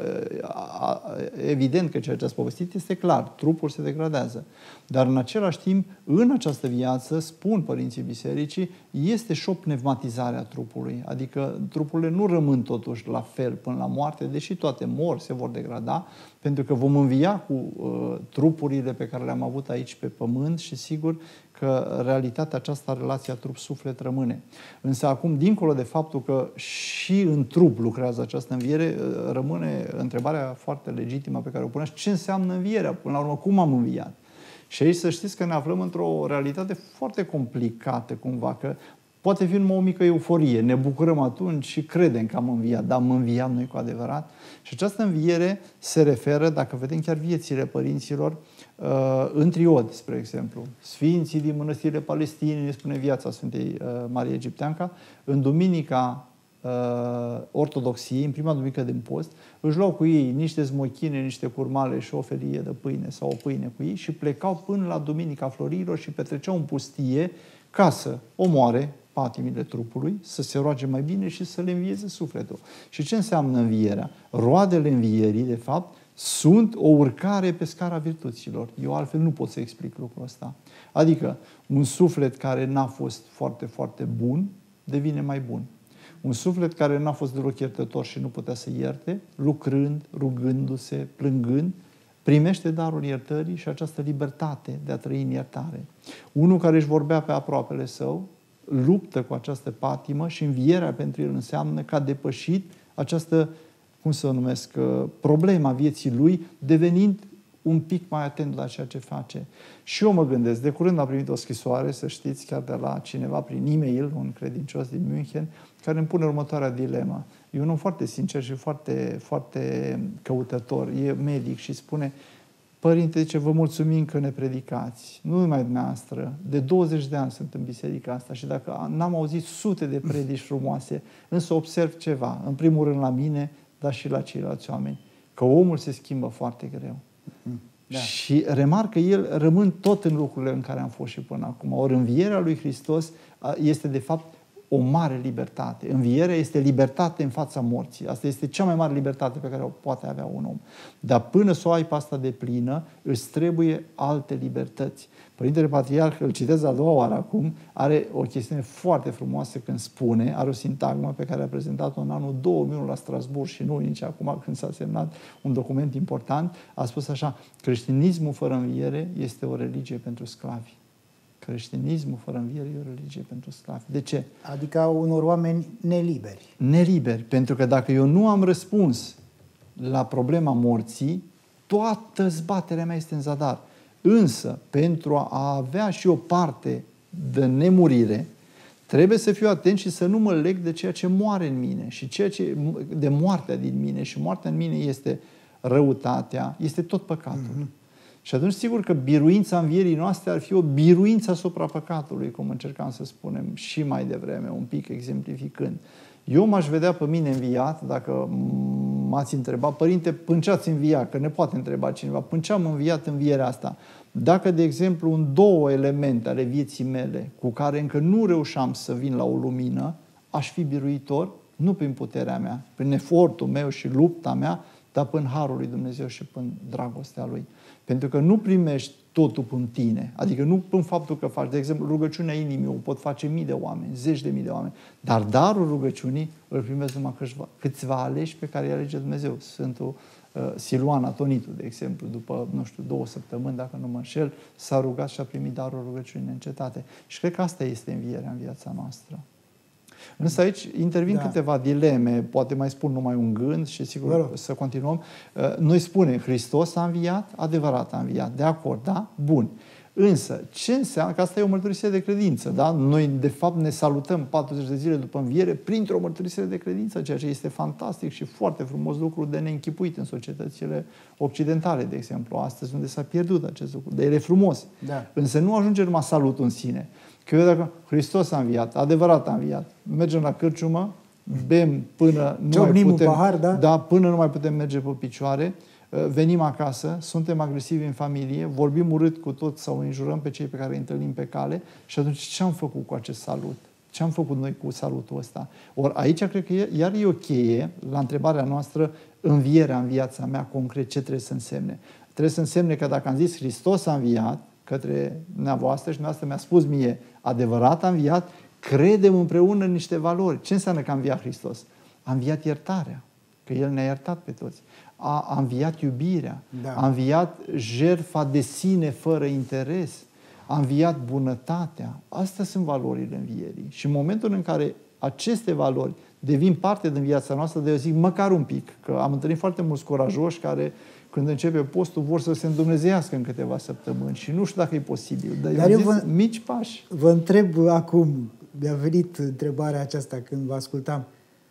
Evident că ceea ce ați povestit este clar, trupul se degradează. Dar în același timp, în această viață, spun părinții bisericii, este și o pneumatizare a trupului. Adică trupurile nu rămân totuși la fel până la moarte, deși toate mor, se vor degrada, pentru că vom învia cu uh, trupurile pe care le-am avut aici pe pământ și sigur că realitatea aceasta, relația trup-suflet rămâne. Însă acum, dincolo de faptul că și în trup lucrează această înviere, rămâne întrebarea foarte legitimă pe care o puneți: ce înseamnă învierea? Până la urmă, cum am înviat? Și aici să știți că ne aflăm într-o realitate foarte complicată, cumva, că poate fi numai o mică euforie. Ne bucurăm atunci și credem că am înviat, dar am înviat noi cu adevărat. Și această înviere se referă, dacă vedem chiar viețile părinților, în triod, spre exemplu. Sfinții din mănăstirile Palestinei, ne spune viața Sfântei Marie Egipteanca, în duminica ortodoxiei, în prima duminică din post, își luau cu ei niște smochine, niște curmale și o felie de pâine sau o pâine cu ei și plecau până la Duminica Florilor și petreceau în pustie ca să omoare patimile trupului, să se roage mai bine și să le învieze sufletul. Și ce înseamnă învierea? Roadele învierii, de fapt, sunt o urcare pe scara virtuților. Eu altfel nu pot să explic lucrul ăsta. Adică un suflet care n-a fost foarte, foarte bun, devine mai bun. Un suflet care n-a fost deloc iertător și nu putea să ierte, lucrând, rugându-se, plângând, primește darul iertării și această libertate de a trăi în iertare. Unul care își vorbea pe aproapele său, luptă cu această patimă și învierea pentru el înseamnă că a depășit această, cum să o numesc, problema vieții lui, devenind un pic mai atent la ceea ce face. Și eu mă gândesc, de curând am primit o scrisoare, să știți, chiar de la cineva prin e-mail, un credincios din München, care îmi pune următoarea dilemă. E un om foarte sincer și foarte, foarte căutător, e medic și spune: Părinte, zice, vă mulțumim că ne predicați. Nu numai dumneavoastră, de douăzeci de ani sunt în biserica asta și dacă n-am auzit sute de predici frumoase, însă observ ceva, în primul rând la mine, dar și la ceilalți oameni, că omul se schimbă foarte greu. Da. Și remarcă el, rămân tot în lucrurile în care am fost și până acum. Ori învierea lui Hristos este de fapt o mare libertate. Învierea este libertate în fața morții. Asta este cea mai mare libertate pe care o poate avea un om. Dar până să o ai pe asta de plină, îți trebuie alte libertăți. Părintele Patriarh, îl citez a doua oară acum, are o chestiune foarte frumoasă când spune, are o sintagmă pe care a prezentat-o în anul două mii unu la Strasbourg și nu nici acum când s-a semnat un document important, a spus așa: creștinismul fără înviere este o religie pentru sclavi. Creștinismul fără înviere e o religie pentru sclavi. De ce? Adică unor oameni neliberi. Neliberi, pentru că dacă eu nu am răspuns la problema morții, toată zbaterea mea este în zadar. Însă, pentru a avea și o parte de nemurire, trebuie să fiu atent și să nu mă leg de ceea ce moare în mine și ceea ce, de moartea din mine. Și moartea în mine este răutatea, este tot păcatul. Mm-hmm. Și atunci, sigur că biruința învierii noastre ar fi o biruință asupra păcatului, cum încercam să spunem și mai devreme, un pic exemplificând. Eu m-aș vedea pe mine înviat, dacă m-ați întrebat: Părinte, până ce ați înviat? Că ne poate întreba cineva, până ce am înviat învierea asta? Dacă, de exemplu, în două elemente ale vieții mele, cu care încă nu reușeam să vin la o lumină, aș fi biruitor, nu prin puterea mea, prin efortul meu și lupta mea, dar prin harul lui Dumnezeu și prin dragostea Lui. Pentru că nu primești totul în tine. Adică nu prin faptul că faci, de exemplu, rugăciunea inimii, o pot face mii de oameni, zeci de mii de oameni, dar darul rugăciunii îl primesc numai câțiva, câțiva aleși pe care îi alege Dumnezeu. Sfântul uh, Siluan Atonitu, de exemplu, după, nu știu, două săptămâni, dacă nu mă înșel, s-a rugat și a primit darul rugăciunii neîncetate. Și cred că asta este învierea în viața noastră. Însă aici intervin da. câteva dileme, poate mai spun numai un gând și sigur Vă să continuăm. Noi spunem, Hristos a înviat, adevărat a înviat, de acord, da? Bun. Însă, ce înseamnă? Că asta e o mărturisire de credință, da? Noi, de fapt, ne salutăm patruzeci de zile după înviere printr-o mărturisire de credință, ceea ce este fantastic și foarte frumos lucru de neînchipuit în societățile occidentale, de exemplu. Astăzi, unde s-a pierdut acest lucru. Dar el e frumos. Da. Însă nu ajunge numai salutul în sine. Că eu dacă Hristos a înviat, adevărat a înviat, mergem la cârciumă, bem până nu mai putem, pahar, da? Da, până nu mai putem merge pe picioare, venim acasă, suntem agresivi în familie, vorbim urât cu toți sau înjurăm pe cei pe care îi întâlnim pe cale și atunci ce am făcut cu acest salut? Ce am făcut noi cu salutul ăsta? Ori aici cred că iar e o cheie la întrebarea noastră, învierea în viața mea concret, ce trebuie să însemne? Trebuie să însemne că dacă am zis Hristos a înviat către dumneavoastră și dumneavoastră mi-a spus mie adevărat a înviat, credem împreună în niște valori. Ce înseamnă că a înviat Hristos? A înviat iertarea, că El ne-a iertat pe toți. A, a înviat iubirea, da. a înviat jertfa de sine fără interes, a înviat bunătatea. Astea sunt valorile învierii. Și în momentul în care aceste valori devin parte din viața noastră, de eu zic măcar un pic, că am întâlnit foarte mulți curajoși care când începe postul vor să se îndumnezească în câteva săptămâni și nu știu dacă e posibil, dar, dar eu, eu vă, mici pași. Vă întreb acum, mi-a venit întrebarea aceasta când vă ascultam,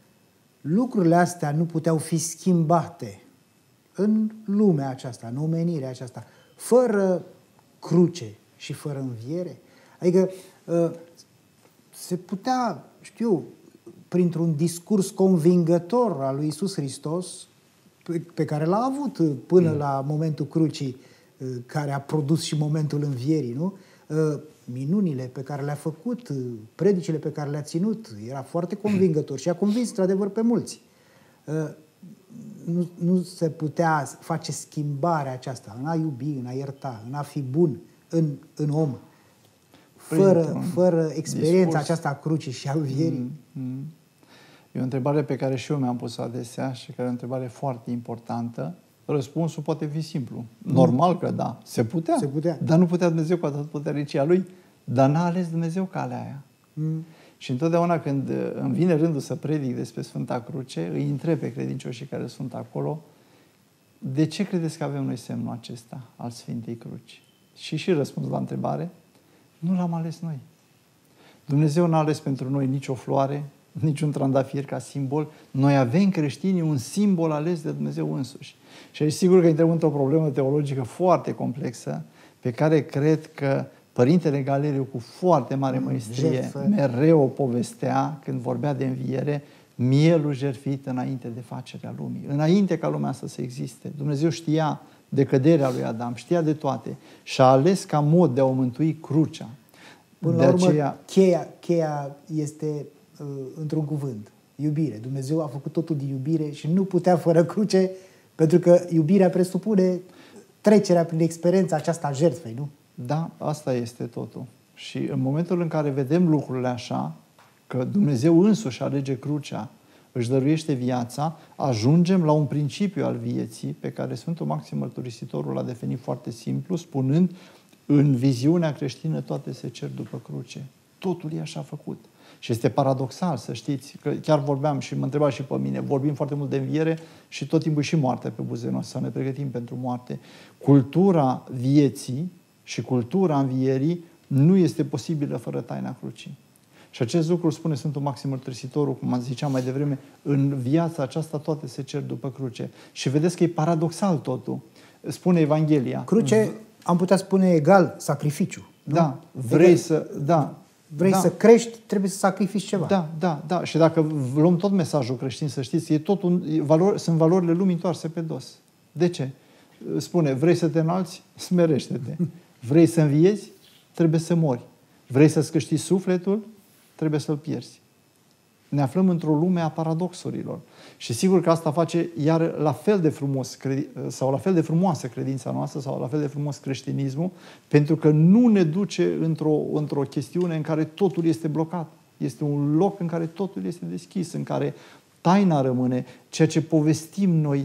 lucrurile astea nu puteau fi schimbate în lumea aceasta, în omenirea aceasta, fără cruce și fără înviere? Adică se putea, știu, printr-un discurs convingător al lui Iisus Hristos, pe care l-a avut până mm. la momentul crucii, care a produs și momentul învierii, nu? Minunile pe care le-a făcut, predicile pe care le-a ținut, era foarte convingător și a convins, într-adevăr, pe mulți. nu, nu se putea face schimbarea aceasta în a iubi, în a ierta, în a fi bun în, în om, fără, fără experiența discurs. aceasta a crucii și a învierii. Mm, mm. E o întrebare pe care și eu mi-am pus adesea și care e o întrebare foarte importantă. Răspunsul poate fi simplu. Normal că da. Se putea. Se putea. Dar nu putea Dumnezeu cu atât puternicia Lui. Dar n-a ales Dumnezeu calea aia. Mm. Și întotdeauna când îmi vine rândul să predic despre Sfânta Cruce, îi întreb pe credincioșii care sunt acolo, de ce credeți că avem noi semnul acesta al Sfintei Cruci? Și și răspuns la întrebare, nu l-am ales noi. Dumnezeu n-a ales pentru noi nicio floare, niciun trandafir ca simbol. Noi avem creștinii un simbol ales de Dumnezeu însuși. Și aici sigur că intrăm într-o problemă teologică foarte complexă, pe care cred că Părintele Galeriu, cu foarte mare măestrie, Jertfă. mereu o povestea când vorbea de înviere, mielul jertfit înainte de facerea lumii, înainte ca lumea asta să existe. Dumnezeu știa de căderea lui Adam, știa de toate și a ales ca mod de a o mântui crucea. Până de la urmă, aceea... cheia, cheia este uh, într-un cuvânt, iubire. Dumnezeu a făcut totul de iubire și nu putea fără cruce, pentru că iubirea presupune trecerea prin experiența aceasta a jertfei, nu? Da, asta este totul. Și în momentul în care vedem lucrurile așa, că Dumnezeu însuși alege crucea, își dăruiește viața, ajungem la un principiu al vieții pe care Sfântul Maxim Mărturisitorul l-a definit foarte simplu, spunând, în viziunea creștină toate se cer după cruce. Totul e așa făcut. Și este paradoxal, să știți, că chiar vorbeam și mă întreba și pe mine, vorbim foarte mult de înviere și tot timpul și moartea pe buzele noastre, să ne pregătim pentru moarte. Cultura vieții și cultura învierii nu este posibilă fără taina crucii. Și acest lucru spune Sfântul Maxim Mărturisitorul, cum am ziceam mai devreme, în viața aceasta toate se cer după cruce. Și vedeți că e paradoxal totul. Spune Evanghelia. Cruce, am putea spune egal, sacrificiu. Nu? Da, vrei egal, să... Da, vrei da. să crești, trebuie să sacrifici ceva. Da, da, da. Și dacă luăm tot mesajul creștin, să știți, e tot un, e valor, sunt valorile lumii întoarse pe dos. De ce? Spune, vrei să te înalți? Smerește-te. Vrei să înviezi? Trebuie să mori. Vrei să-ți câștigi sufletul? Trebuie să-l pierzi. Ne aflăm într-o lume a paradoxurilor. Și sigur că asta face iar la fel de frumos sau la fel de frumoasă credința noastră sau la fel de frumos creștinismul, pentru că nu ne duce într-o, într-o chestiune în care totul este blocat. Este un loc în care totul este deschis, în care taina rămâne, ceea ce povestim noi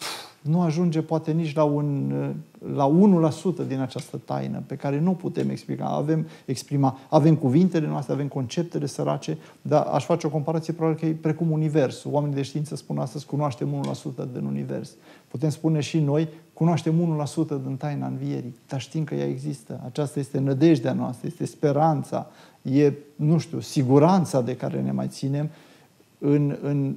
nu ajunge poate nici la, un, la unu la sută din această taină pe care nu putem explica. Avem, exprima, avem cuvintele noastre, avem conceptele sărace, dar aș face o comparație probabil că e precum universul. Oamenii de știință spun astăzi, cunoaștem unu la sută din univers. Putem spune și noi, cunoaștem unu la sută din taina învierii, dar știm că ea există. Aceasta este nădejdea noastră, este speranța, e, nu știu, siguranța de care ne mai ținem în, în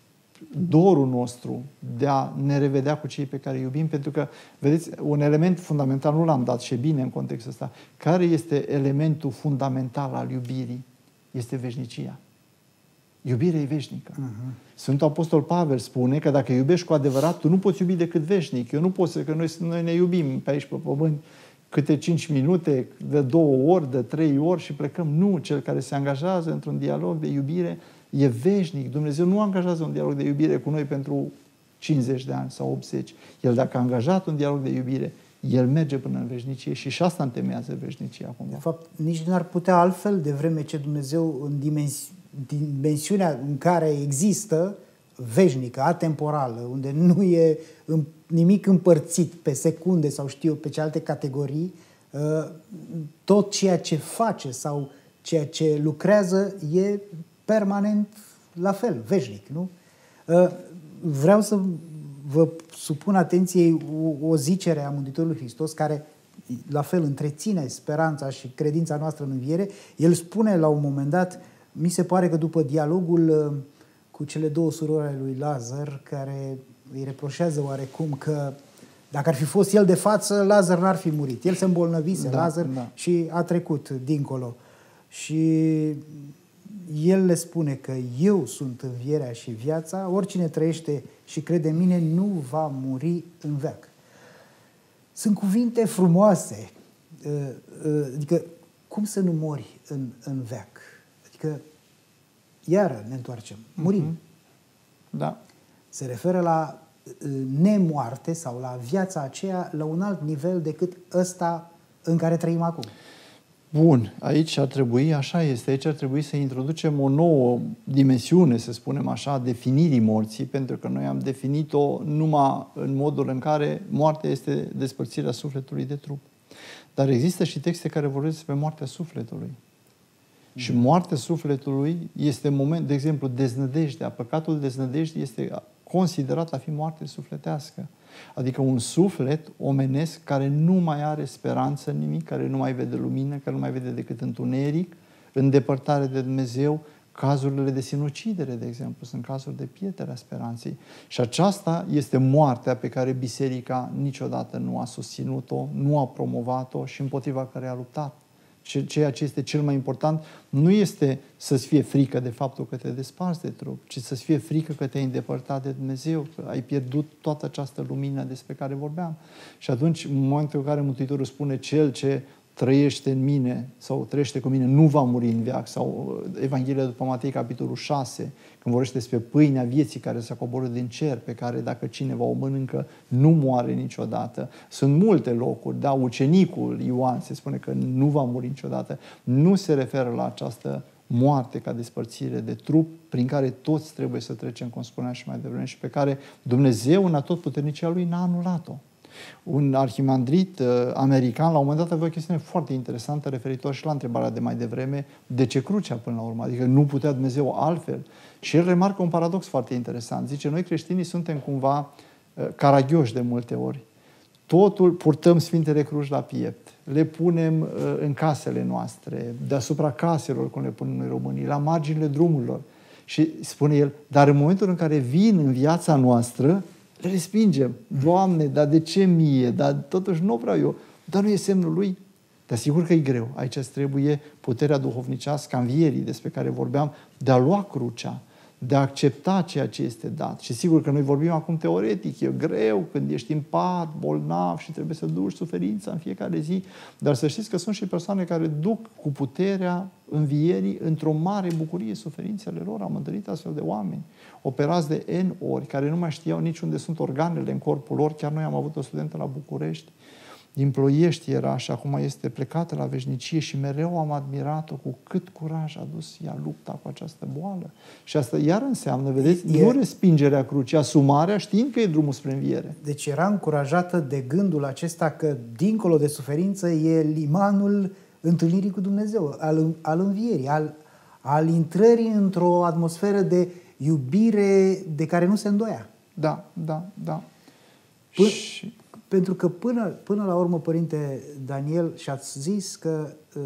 dorul nostru de a ne revedea cu cei pe care îi iubim, pentru că, vedeți, un element fundamental, nu l-am dat și bine în contextul ăsta, care este elementul fundamental al iubirii? Este veșnicia. Iubirea e veșnică. Uh-huh. Sfântul Apostol Pavel spune că dacă iubești cu adevărat, tu nu poți iubi decât veșnic. Eu nu pot să, că noi, noi ne iubim pe aici pe pământ câte cinci minute, de două ori, de trei ori și plecăm. Nu, cel care se angajează într-un dialog de iubire e veșnic. Dumnezeu nu angajează un dialog de iubire cu noi pentru cincizeci de ani sau optzeci. El dacă a angajat un dialog de iubire, el merge până în veșnicie și și asta întemeiază veșnicia cumva. De fapt, nici nu ar putea altfel, de vreme ce Dumnezeu în dimensi- dimensiunea în care există, veșnică, atemporală, unde nu e nimic împărțit pe secunde sau știu eu, pe cealaltă categorii, tot ceea ce face sau ceea ce lucrează e permanent la fel, veșnic, nu? Vreau să vă supun atenției o, o zicere a Mântuitorului Hristos care la fel întreține speranța și credința noastră în înviere. El spune la un moment dat, mi se pare că după dialogul cu cele două surori ale lui Lazar, care îi reproșează oarecum că dacă ar fi fost el de față, Lazar n-ar fi murit. El se îmbolnăvise, da, Lazar, da. Și a trecut dincolo. Și el le spune că eu sunt învierea și viața, oricine trăiește și crede în mine nu va muri în veac. Sunt cuvinte frumoase. Adică, cum să nu mori în, în veac? Adică, iară ne întoarcem, murim. Da. Se referă la nemoarte sau la viața aceea la un alt nivel decât ăsta în care trăim acum. Bun, aici ar trebui, așa este, aici ar trebui să introducem o nouă dimensiune, să spunem așa, definirii morții, pentru că noi am definit-o numai în modul în care moartea este despărțirea sufletului de trup. Dar există și texte care vorbesc despre moartea sufletului. Mm. Și moartea sufletului este moment, de exemplu, deznădejdea. Păcatul deznădejdii este considerat a fi moarte sufletească. Adică un suflet omenesc care nu mai are speranță în nimic, care nu mai vede lumină, care nu mai vede decât întuneric, îndepărtare de Dumnezeu. Cazurile de sinucidere, de exemplu, sunt cazuri de pietere a speranței. Și aceasta este moartea pe care biserica niciodată nu a susținut-o, nu a promovat-o și împotriva care a luptat. Ceea ce este cel mai important nu este să-ți fie frică de faptul că te desparți de trup, ci să-ți fie frică că te-ai îndepărtat de Dumnezeu, că ai pierdut toată această lumină despre care vorbeam. Și atunci, în momentul în care Mântuitorul spune cel ce trăiește în mine sau trăiește cu mine nu va muri în veac, sau Evanghelia după Matei, capitolul șase, când vorbește despre pâinea vieții care s-a coborât din cer, pe care dacă cineva o mănâncă nu moare niciodată. Sunt multe locuri, da, ucenicul Ioan se spune că nu va muri niciodată. Nu se referă la această moarte ca despărțire de trup, prin care toți trebuie să trecem, cum spuneam și mai devreme, și pe care Dumnezeu în atotputernicia Lui n-a anulat-o. Un arhimandrit uh, american, la un moment dat, avea o chestiune foarte interesantă referitor și la întrebarea de mai devreme, de ce crucea până la urmă? Adică nu putea Dumnezeu altfel? Și el remarcă un paradox foarte interesant. Zice, noi creștinii suntem cumva uh, caragioși de multe ori. Totul purtăm Sfintele Cruci la piept, le punem uh, în casele noastre, deasupra caselor, cum le punem noi românii, la marginile drumurilor. Și spune el, dar în momentul în care vin în viața noastră, le respingem. Doamne, dar de ce mie? Dar totuși nu vreau eu. Dar nu e semnul lui? Dar sigur că e greu. Aici îți trebuie puterea duhovnicească a învierii despre care vorbeam, de a lua crucea, de a accepta ceea ce este dat. Și sigur că noi vorbim acum teoretic, e greu când ești în pat, bolnav și trebuie să duci suferința în fiecare zi, dar să știți că sunt și persoane care duc cu puterea învierii într-o mare bucurie suferințele lor. Am întâlnit astfel de oameni, operați de N ori, care nu mai știau nici unde sunt organele în corpul lor. Chiar noi am avut o studentă la București, din Ploiești era și acum este plecată la veșnicie și mereu am admirat-o cu cât curaj a dus ea lupta cu această boală. Și asta iar înseamnă, vedeți, e... nu respingerea crucii, asumarea știind că e drumul spre înviere. Deci era încurajată de gândul acesta că dincolo de suferință e limanul întâlnirii cu Dumnezeu, al, al învierii, al, al intrării într-o atmosferă de iubire de care nu se îndoia. Da, da, da. Până... Și... Pentru că până, până la urmă, Părinte Daniel, și-ați zis că uh,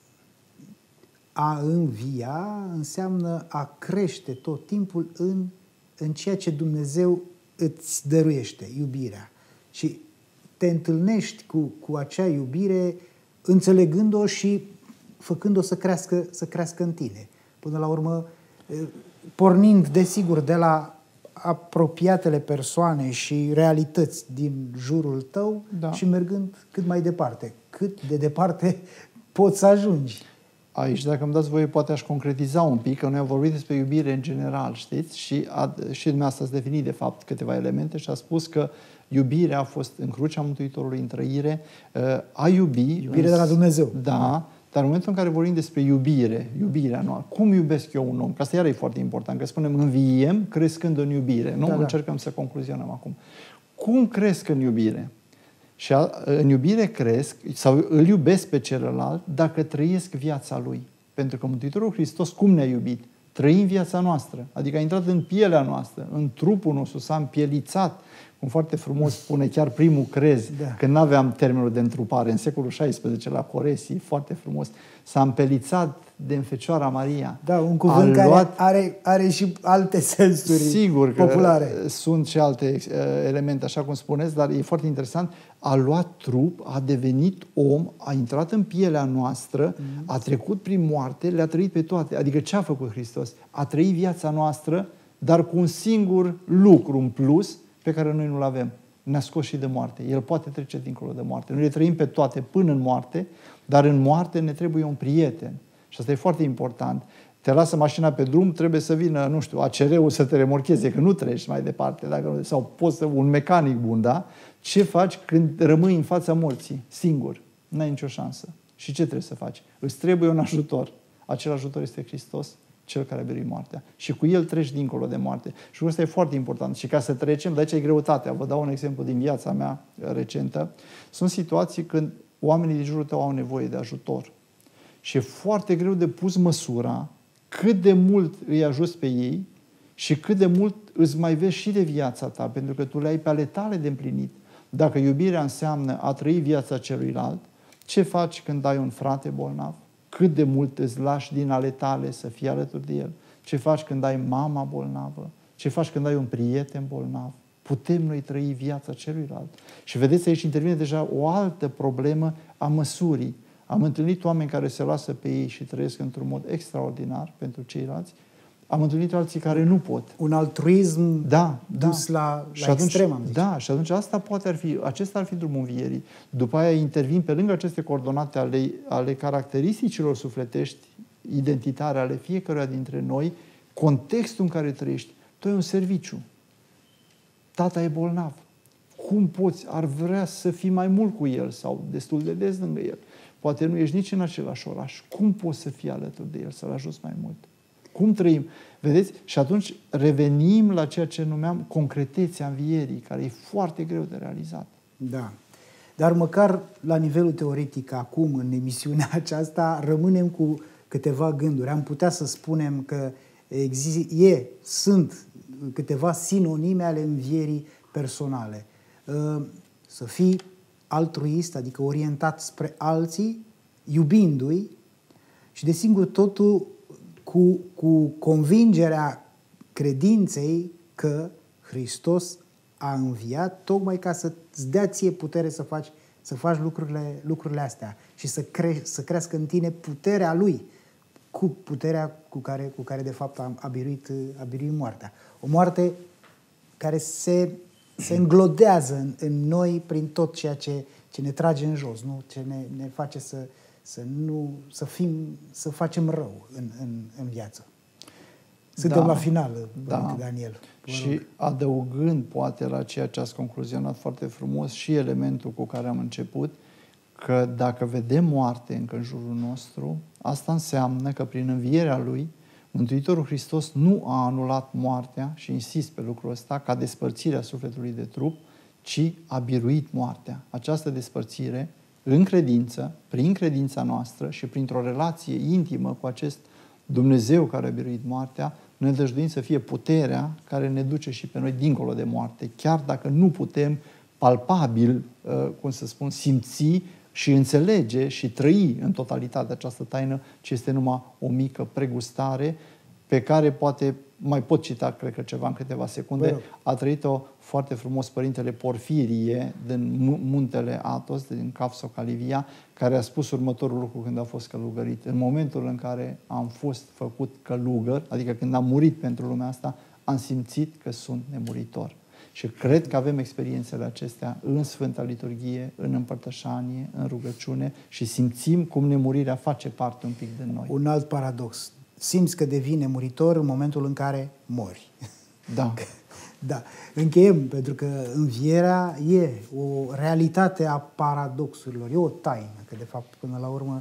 a învia înseamnă a crește tot timpul în, în ceea ce Dumnezeu îți dăruiește, iubirea. Și te întâlnești cu, cu acea iubire înțelegând-o și făcând-o să crească, să crească în tine. Până la urmă, uh, pornind, desigur, de la apropiatele persoane și realități din jurul tău, da, și mergând cât mai departe. Cât de departe poți să ajungi. Aici, dacă îmi dați voie, poate aș concretiza un pic, că noi am vorbit despre iubire în general, știți? Și, a, și dumneavoastră ați definit, de fapt, câteva elemente și a spus că iubirea a fost în crucea Mântuitorului, în trăire, a iubi... Iubire de la Dumnezeu. Da. Dar în momentul în care vorbim despre iubire, iubirea noastră, cum iubesc eu un om? Că asta iar e foarte important, că spunem înviem crescând în iubire. Nu? Da, încercăm da. să concluzionăm acum. Cum cresc în iubire? Și a, în iubire cresc, sau îl iubesc pe celălalt, dacă trăiesc viața lui. Pentru că Mântuitorul Hristos cum ne-a iubit? Trăim viața noastră. Adică a intrat în pielea noastră, în trupul nostru, s-a împielițat, cum foarte frumos spune chiar primul crez, da, când nu aveam termenul de întrupare, în secolul șaisprezece la Coresii, foarte frumos, s-a împelițat de Fecioara Maria. Da, un cuvânt care luat... are, are și alte sensuri Sigur că populare. Sunt și alte uh, elemente, așa cum spuneți, dar e foarte interesant. A luat trup, a devenit om, a intrat în pielea noastră, mm. a trecut prin moarte, le-a trăit pe toate. Adică ce a făcut Hristos? A trăit viața noastră, dar cu un singur lucru în plus, pe care noi nu-l avem. Ne-a scos și de moarte. El poate trece dincolo de moarte. Noi le trăim pe toate până în moarte, dar în moarte ne trebuie un prieten. Și asta e foarte important. te lasă mașina pe drum, trebuie să vină, nu știu, A C R-ul să te remorcheze, că nu treci mai departe, dacă nu, sau poți să, un mecanic bun, da? Ce faci când rămâi în fața morții, singur? N-ai nicio șansă. Și ce trebuie să faci? Îți trebuie un ajutor. Acel ajutor este Hristos, Cel care a biruit moartea. Și cu El treci dincolo de moarte. Și ăsta e foarte important. Și ca să trecem, de aici e greutatea. Vă dau un exemplu din viața mea recentă. Sunt situații când oamenii din jurul tău au nevoie de ajutor. Și e foarte greu de pus măsura cât de mult îi ajuți pe ei și cât de mult îți mai vezi și de viața ta, pentru că tu le ai pe ale tale de împlinit. Dacă iubirea înseamnă a trăi viața celuilalt, ce faci când ai un frate bolnav? Cât de mult îți lași din ale tale să fii alături de el? Ce faci când ai mama bolnavă? Ce faci când ai un prieten bolnav? Putem noi trăi viața celuilalt. Și vedeți, aici intervine deja o altă problemă a măsurii. Am întâlnit oameni care se lasă pe ei și trăiesc într-un mod extraordinar pentru ceilalți. Am întâlnit alții care nu pot. Un altruism da, dus da. la, la și atunci, extrem, am zis. Da, și atunci asta poate ar fi, acesta ar fi drumul învierii. După aia intervin pe lângă aceste coordonate ale, ale caracteristicilor sufletești, identitare ale fiecăruia dintre noi, contextul în care trăiești. Tu ai un serviciu. Tata e bolnav. Cum poți? Ar vrea să fii mai mult cu el sau destul de des lângă el. Poate nu ești nici în același oraș. Cum poți să fii alături de el, să-l ajuți mai mult? Cum trăim? Vedeți? Și atunci revenim la ceea ce numeam concretețea învierii, care e foarte greu de realizat. Da. Dar măcar la nivelul teoretic, acum, în emisiunea aceasta, rămânem cu câteva gânduri. Am putea să spunem că exist, e, sunt câteva sinonime ale învierii personale. Să fii altruist, adică orientat spre alții, iubindu-i și, desigur, totul cu, cu convingerea credinței că Hristos a înviat tocmai ca să-ți dea ție putere să faci, să faci lucrurile, lucrurile astea și să, cre, să crească în tine puterea Lui, cu puterea cu care, cu care de fapt a, a, biruit, a biruit moartea. O moarte care se, se înglodează în, în noi prin tot ceea ce, ce ne trage în jos, nu? Ce ne, ne face să, să, nu, să, fim, să facem rău în, în, în viață. Suntem da, la final, da. Daniel. Și adăugând poate la ceea ce ați concluzionat foarte frumos și elementul cu care am început, că dacă vedem moarte încă în jurul nostru, asta înseamnă că prin învierea Lui, Mântuitorul Hristos nu a anulat moartea, și insist pe lucrul ăsta, ca despărțirea sufletului de trup, ci a biruit moartea. Această despărțire, în credință, prin credința noastră și printr-o relație intimă cu acest Dumnezeu care a biruit moartea, ne dăjduim să fie puterea care ne duce și pe noi dincolo de moarte, chiar dacă nu putem palpabil, cum să spun, simți și înțelege și trăi în totalitate această taină, ci este numai o mică pregustare pe care poate mai pot cita, cred că ceva în câteva secunde. Bă, a trăit-o foarte frumos Părintele Porfirie din muntele Athos, din Capso-Calivia, care a spus următorul lucru când a fost călugărit. În momentul în care am fost făcut călugăr, adică când am murit pentru lumea asta, am simțit că sunt nemuritor. Și cred că avem experiențele acestea în Sfânta Liturghie, în împărtășanie, în rugăciune și simțim cum nemurirea face parte un pic de noi. Un alt paradox. Simți că devii nemuritor în momentul în care mori. Da. Da. Încheiem, pentru că învierea e o realitate a paradoxurilor, e o taină, că de fapt până la urmă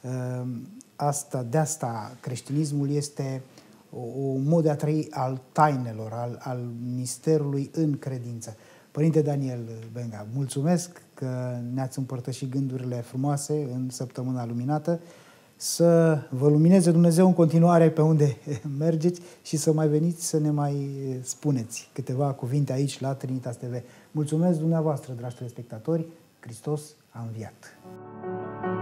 asta, de asta creștinismul este un mod de a trăi al tainelor, al, al misterului în credință. Părinte Daniel Benga, mulțumesc că ne-ați împărtășit gândurile frumoase în săptămâna luminată. Să vă lumineze Dumnezeu în continuare pe unde mergeți și să mai veniți să ne mai spuneți câteva cuvinte aici la Trinitas T V. Mulțumesc dumneavoastră, dragi telespectatori, Hristos a înviat!